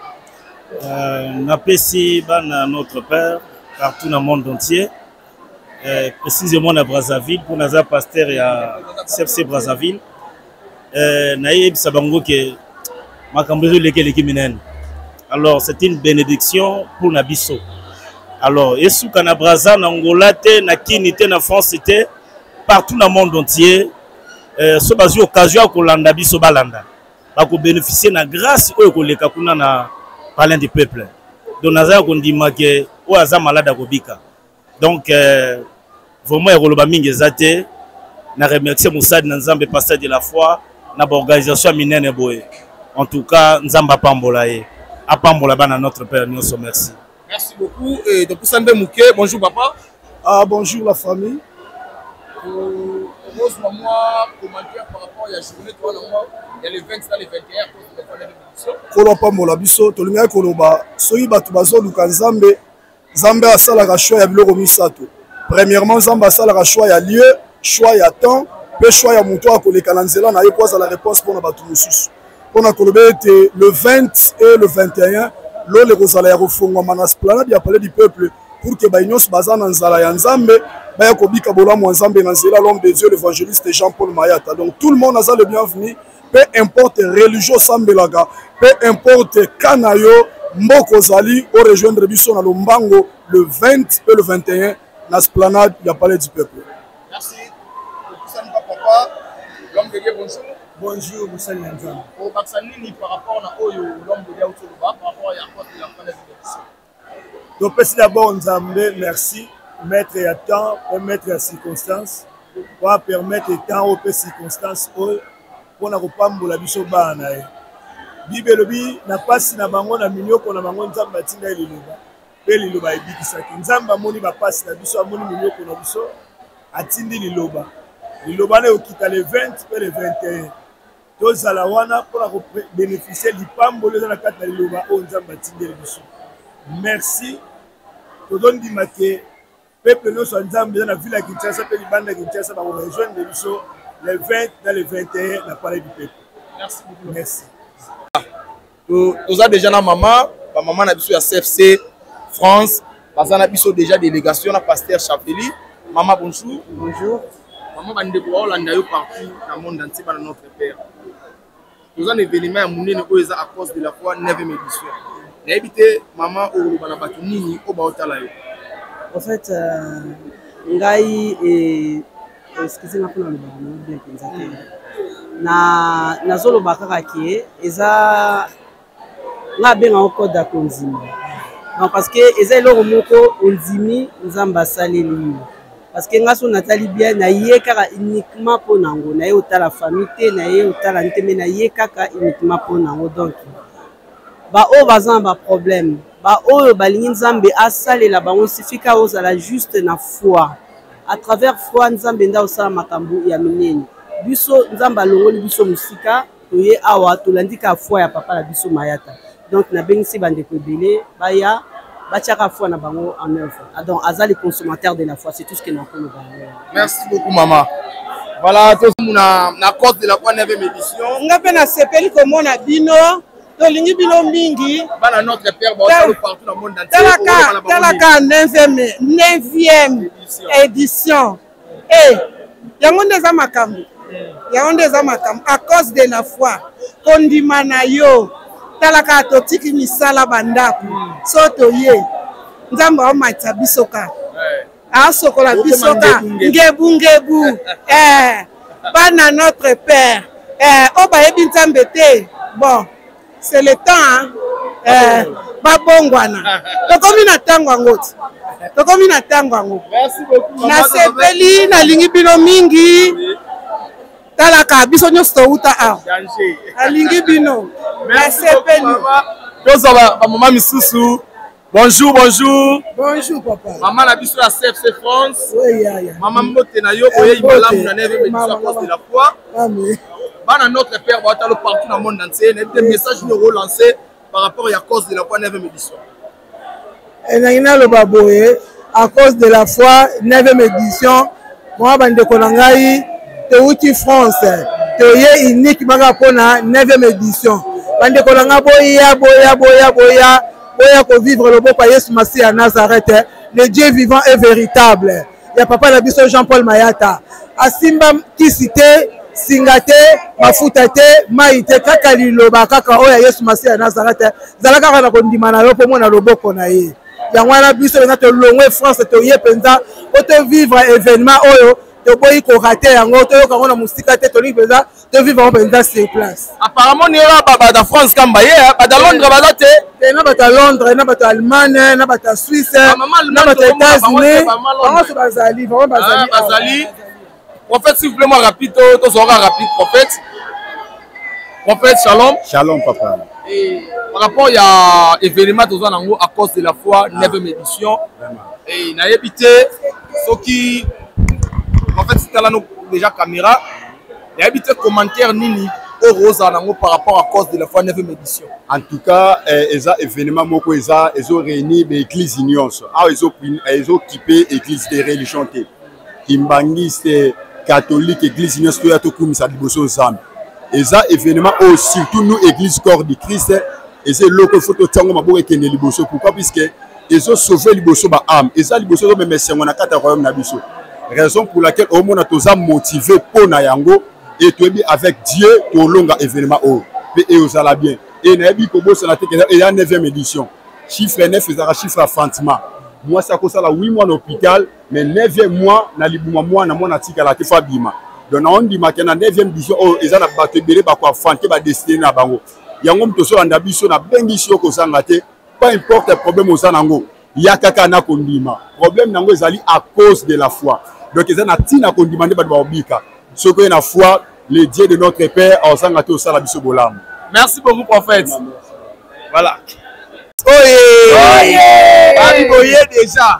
Napesi bana notre père partout dans le monde entier. Précisément à Brazzaville pour naza pasteur ya CFC Brazzaville. Naïb sabango que makambezo lequel kiminen. Alors c'est une bénédiction pour Nabiso. Alors Yesu kana Brazza na Angola te na Kini te na France te partout dans le monde entier. So bazi occasion ko landa biso balanda. Ba ko bénéficier na grâce oyo ko leka kuna na parler du peuple. Donc naza ko ndima ke o aza malade ko bika. Donc vraiment ekoloba mingi ezate na remercier Moussad na Nzambe pasteur de la foi na organisation minene boye. En tout cas Nzamba pambola ye. Apambola bana notre père nyonso merci. Merci beaucoup et de Poussande Mouké. Bonjour papa. Ah bonjour la famille. Rose moi commentaire par rapport à la journée toi non il y a les 20 dans les 21 pour les émission. Kolo pambola biso tolinga koloba soyi batu bazo luka Nzambe Nzambe asala ka choix ya biloko misato. Premièrement Nzambe asala ka choix ya lieu, choix ya temps, pe choix ya muto akoleka na nzela na ye kwa la réponse pour na batu mususu. Pona koloba ete le 20 et le 21 le kozala ya kofungwa manasplana ya palais du peuple pour que baignos bazana nzala ya Nzambe baya kobika bolamu Nzambe na nzela l'homme de Dieu l'évangéliste Jean-Paul Mayata. Donc tout le monde a le bienvenu, peu importe religion sambelaga, peu importe kanayo mboko zali au rejoindre biso na lombango le 20 et le 21 na esplanade ya palais du peuple. Merci. Papa, l'homme de Dieu bonjour. Bonjour Moussa Nzambe. Au Baksanini par rapport à Oyo l'homme de Dieu par rapport à quoi il a fait l'émission. Donc merci d'abord Nzambe, merci mettre à temps et mettre à circonstance pour permettre temps aux circonstances pour na kopambola biso bana e. Bible lobi na pasi na bango na minyoko na bango Nzambe atinda eliloba. Pe liloba ebikisaki. Nzambe amoni ba pasi na biso amoni minyoko na biso atindi liloba. Liloba na okita le 20 pe le 21. Tozala wana pour bénéficier du pambolo dans la carte de liloba o Nzambe atindi biso. Merci. Todon di make peuple no so Nzambe dans la ville à Kinshasa pe libanda Kinshasa ba rejoindre biso le 20 dans le 21 na palais du peuple. Merci beaucoup. Merci. Toza déjà na maman na biso ya CFC France, bazana biso déjà délégation na pasteur Chapeli. Maman bonjour. Bonjour. Maman bandeko ba olanda yo partout dans le monde entier par notre père. Toza un événement ya munene oyo eza à cause de la foi 9e édition. Na ebité maman o bana batu nini o ba otala yo. En fait ngai et excusez-moi pour le bon bien pensé. Na zolo bakaka ki eza nga benga encore da konzima. Non parce que eza eloko moko ondimi Nzamba saleli. Parce que nga so natali bien na ye kaka uniquement pour nango na ye otala famille te na ye otala nteme na ye kaka uniquement pour nango donc ba o bazan ba problème ba o balingi Nzambe asalela bango sifika ozala juste na foi à travers foi Nzambe nda osala makambo ya minene biso Nzambe alongoli biso musika toye awa tolandika foi ya papa la biso Mayata donc na bengisi bandeko ebele baya bachaka foi na bango en œuvre. Donc azali consommateur de la foi, c'est tout ce que nous appelons. Merci beaucoup maman. Voilà, tous na cause de la foi 9e édition. Nga pe na sepeli komona bino tolingi bino mingi bana notre père baotalo partout dans le monde entier talaka 9e édition yango nde eza makambo à cause de la foi kondima na yo talaka totiki misala bandako so toye nzambe aomatisa biso kaka asokola biso kaka ngebu bana notre père oyo bayebi nzambe te bon c'est le temps babongwana tokomi na ntango yango nasepeli nalingi bino mingi talaka biso nyonso touta awa alingi bino nasepeli tozwa bamama misusu. Bonjour papa. Maman na biso ya CFC France. Oui. Maman mbote na yo boye malamu na 9e édition à cause de la foi. Amen. Bana notre père baotalo partout dans le monde entier. Des messages nous relancer par rapport à cause de la foi 9e édition. Enangina lo baboye à cause de la foi 9e édition. Moi bandeko na ngai teuti France. Toye unique maka pona 9e édition. Bandeko na nga boya pour vivre le beau Yesu Massi à Nazareth, le Dieu vivant et véritable. Il y a papa Nabiso Jean-Paul Mayata. Asimba Kisite, Singate, Mafutate, Maïte, Kakalilo, Kaka Oya Yesu Massi à Nazareth. Zalaka na kondimana lo pour mona loboko na ye. Yangwana biso na to longwe France to ye penza, pour vivre événement oyo. To boyi ko raté yango to yo kangona musika te to li penza to vivre en penza sur place. Apparemment ni là baba da France kamba ye ba da Londres ba te na bata Londres na bata Allemagne na bata Suisse na bata États-Unis bango bazali prophète s'il vous plaît moi rapide to sera rapide prophète shalom papa. Et par rapport à événement tous en à cause de la foi 9e édition et na habité ceux qui en fait c'était là déjà caméra il y a habité commentaire nini au rosa par rapport à cause de la foi 9e édition. En tout cas eza événement moko eza ezo réunir l'église nyonso a ezo occupé église de religion te kimbangiste catholique église nyonso ya to kumisa liboso nzambe eza événement au surtout nous église corps du Christ et c'est loko photo tango maboko ekende liboso pourquoi puisque ezo sauver liboso ba âme eza liboso to même sengo na kata royaume na biso. Raison pour laquelle au monde a motivé pour Nayango et tu es bien avec Dieu pour longa événement et aux ala bien et nabi kobo c'est la et la 9e édition chiffre 9 c'est chiffre affrontement moi ça cause la 8 mois d'hôpital mais 9e mois na libuma mois na mona tika la tefa bima donc on dit ma na 9e édition ils ana bato belé ba ko affronter ba destiné na bango yango mto so anda biso na bengi sio ko sanga te pas importe le problème aux anango yakaka na kondima problème nango ezali à cause de la foi. Donc ils ont tina qu'on demande pas de obika. Ce que la foi, le Dieu de notre Père, en s'engagé au salaire biso bolam. Merci beaucoup prophète. Voilà. Oye déjà.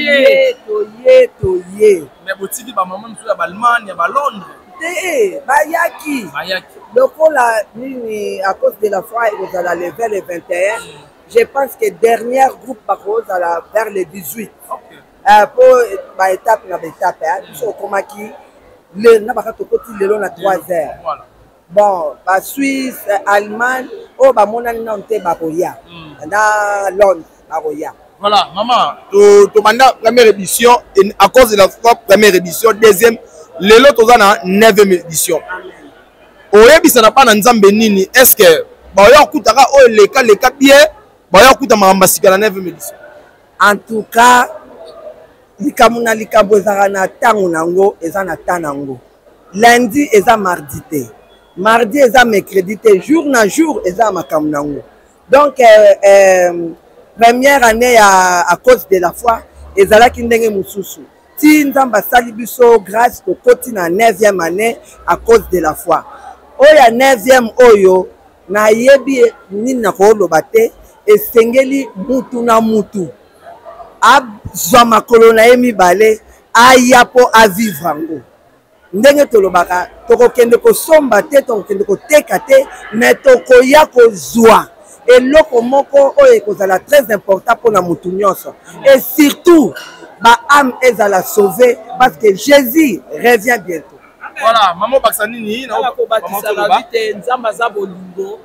Toye. Mais botiki ba maman sur la Allemagne, ba Londres. Bayaki. Donc nini à cause de la foi ils ont levé le 21. Je pense que dernier groupe par vers le 18. Pour ba étape na étape so komaki le na ba to koti lelo na 3 heures bon ba Suisse Allemagne o ba monani na nte ba koya na Londres ba koya. Voilà maman to banda première édition et à cause de la première édition deuxième lelo toza na 9e édition oyebisa na pa na nzambe nini est-ce que ba yo kutaka o leka bien ba yo kuta makamba sika na 9e édition. En tout cas likamuna likambo ezaka na tango nango eza na tanango lundi eza mardi te mardi eza mercredi te jour na jour eza makambo nango donc première année à cause de la foi ezalaki ndenge mosusu ti nzambe asali biso grâce tokoti na 9e année à cause de la foi oyo ya 9e oyo nayebi nini nakoloba te esengeli mutu na mutu azwa makolo na ye mibale aya po avivre yango ndenge tolobaka tokokende kosomba te tokokende koteka te mais tokoya kozwa eloko moko oyo ekozala très important mpona mutu nyonso et surtout ba âme ezala sauvé parce que Jésus revient bientôt. Voilà maman baksanini na ko bakisa la vite nzamba za bolingo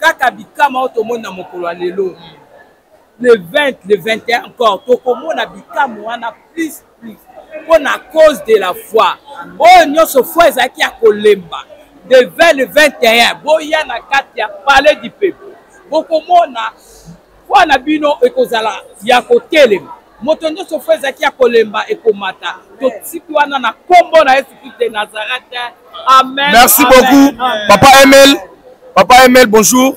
kaka bikama oyo tomona mokolo ya lelo le 20 le 21 encore tokomona bikama wana plus pour la cause de la foi oyo nyonso foi ezalaki ya kolemba de 20 le 21 boya na kati ya palais du peuple bokomona foi na bino ekozala ya kotelema moto nyonso foi ezalaki ya kolemba ekomata totiki wana na kombo na Yesu Christ de Nazareth. Amen. Merci amen, beaucoup. amen. Papa Emel, bonjour.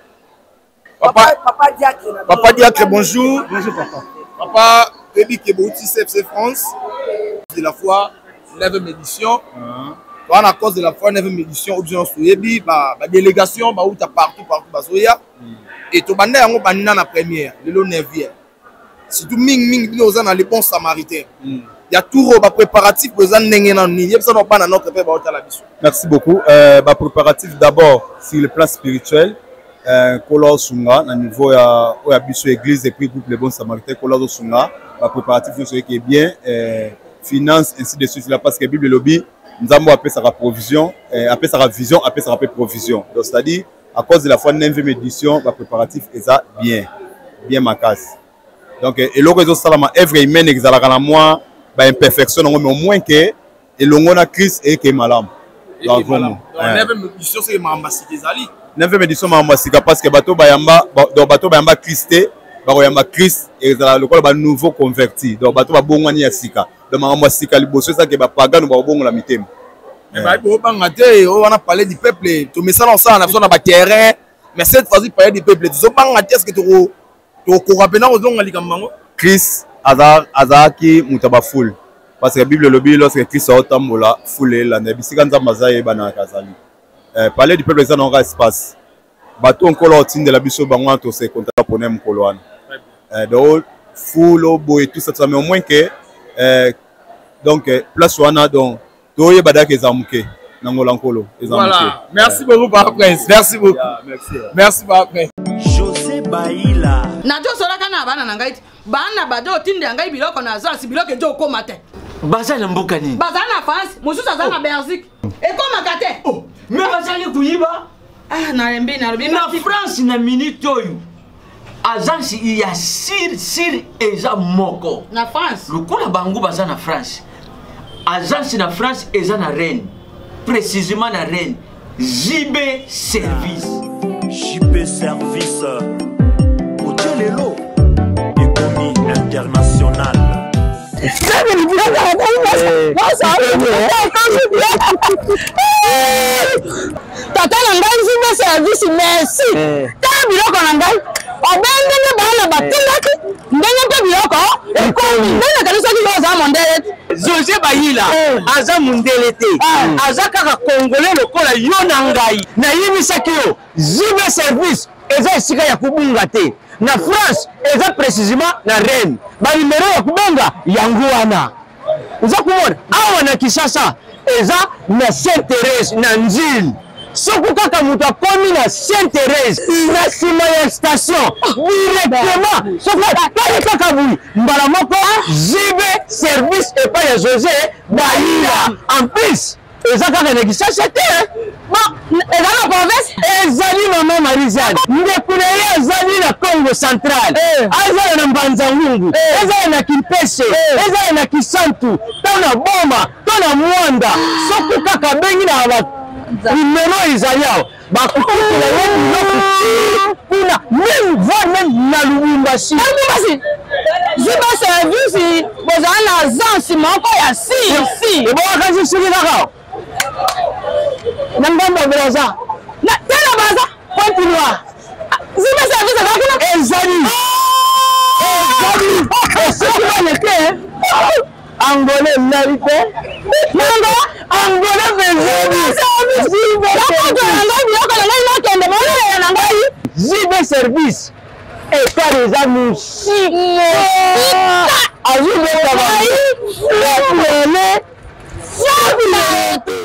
Papa Diacre, bonjour. Bonjour papa. Papa Rémi Kebouti, CFC France, de la foi, 9e édition. On a cause de la foi, 9e édition, option Souyebi, la délégation, où tu as partout, Bazoya. Et tu as dit la première, le 9e. Si tu ming, nous sommes dans les bons samaritains. Il y a tout le préparatif pour les notre père. Merci beaucoup. Préparatif d'abord sur le plan spirituel. Kola Sunga, au niveau de l'église et puis groupe Les Bons Samaritains, Kola Sunga, préparatif qui est bien, finance, ainsi de suite, parce que la Bible lobby, nous avons appelé ça la provision, appelé ça la vision, appelé ça la provision. Donc, c'est-à-dire, à cause de la fois 9e édition, le préparatif est bien ma casse. Donc, et le réseau Salama, œuvre humaine, exalara la moi, imperfection, mais au moins que, et l'on a Christ et que malam. Donc, 9e édition, c'est Mambasi Kezali. 9e édition Mambasika parce que bateau bayamba Christé bayamba Christ et le ba nouveau converti donc bateau ba bongwani ya sika donc Mambasika liboso ça que ba pagano ba bongo la mitema mais ba banga te on a parlé du peuple to message ça on a besoin de terrain mais cette fois-ci parler du peuple to banga te est-ce que to ko rapena ozonga likambango Christ azaki mutaba full parce que la Bible lobby lorsque Christ a otambola full la nebisika nzamba zaye bana kazali. Parler du peuple, ça n'a pas espace. Bateau encore l'autre de la biso bango to se contrat pour nem koloane. Donc full boy tout ça mais au moins que donc place wana donc toye badake ezamuke nangola nkolo ezamuke. Voilà. Merci beaucoup Papa Prince. Merci beaucoup. Merci Papa Prince. José Baïla. Najo solaka na bana na ngai. Bana bado tinde ngai biloko na zasi biloko ejo komate. Baza na mboka nini? Baza na France, mosusu aza na Belgique. Ekomaka te. Oh, mais bazali kuyiba? Ah, na France na minute oyo. Agence il y a sir eza moko. Na France. Lokola bango baza na France. Agence na France eza na Rennes. Précisément na Rennes. JB Service. JB Service. Otelelo. Économie internationale. Tata na ngai JB Service merci. Ta biloko na ngai. Obengenge bana batindaki. Ndenge te biloko. Ekomi. Ndenge kanisa ki za mondele. José Baïla. Aza mondele te. Aza kaka congolais lokola yo na ngai. Na yimisaki yo. JB Service eza esika ya kubunga te. Na France eza précisément na Rennes. Ba numéro ya kubenga yango wana. Uza kumona awa na Kinshasa eza na Sainte-Thérèse na Nzil. Soko kaka mutu akomi na Sainte-Thérèse na sima ya station directement soko tali kaka bui mbala moko JB Service epa ya José Baïla. En plus eza kaka na Kinshasa te. Eza na province ezali mama Marizane ndekuna ye ezali na Congo Central ezali na Mbanza-Ngungu ezali na Kimpese ezali na Kisantu to na Boma to na Mwanda soko kaka bengi na numéro ezali awa bakokutela ye biloko kuna même na Lubumbashi. JB Service bozala na agence moko ya si ebokakasi soki kaka na ngambo braza na tena baza continue JB Service akakuna ezali Angolais narite nanga Angolais JB Service et pas les amis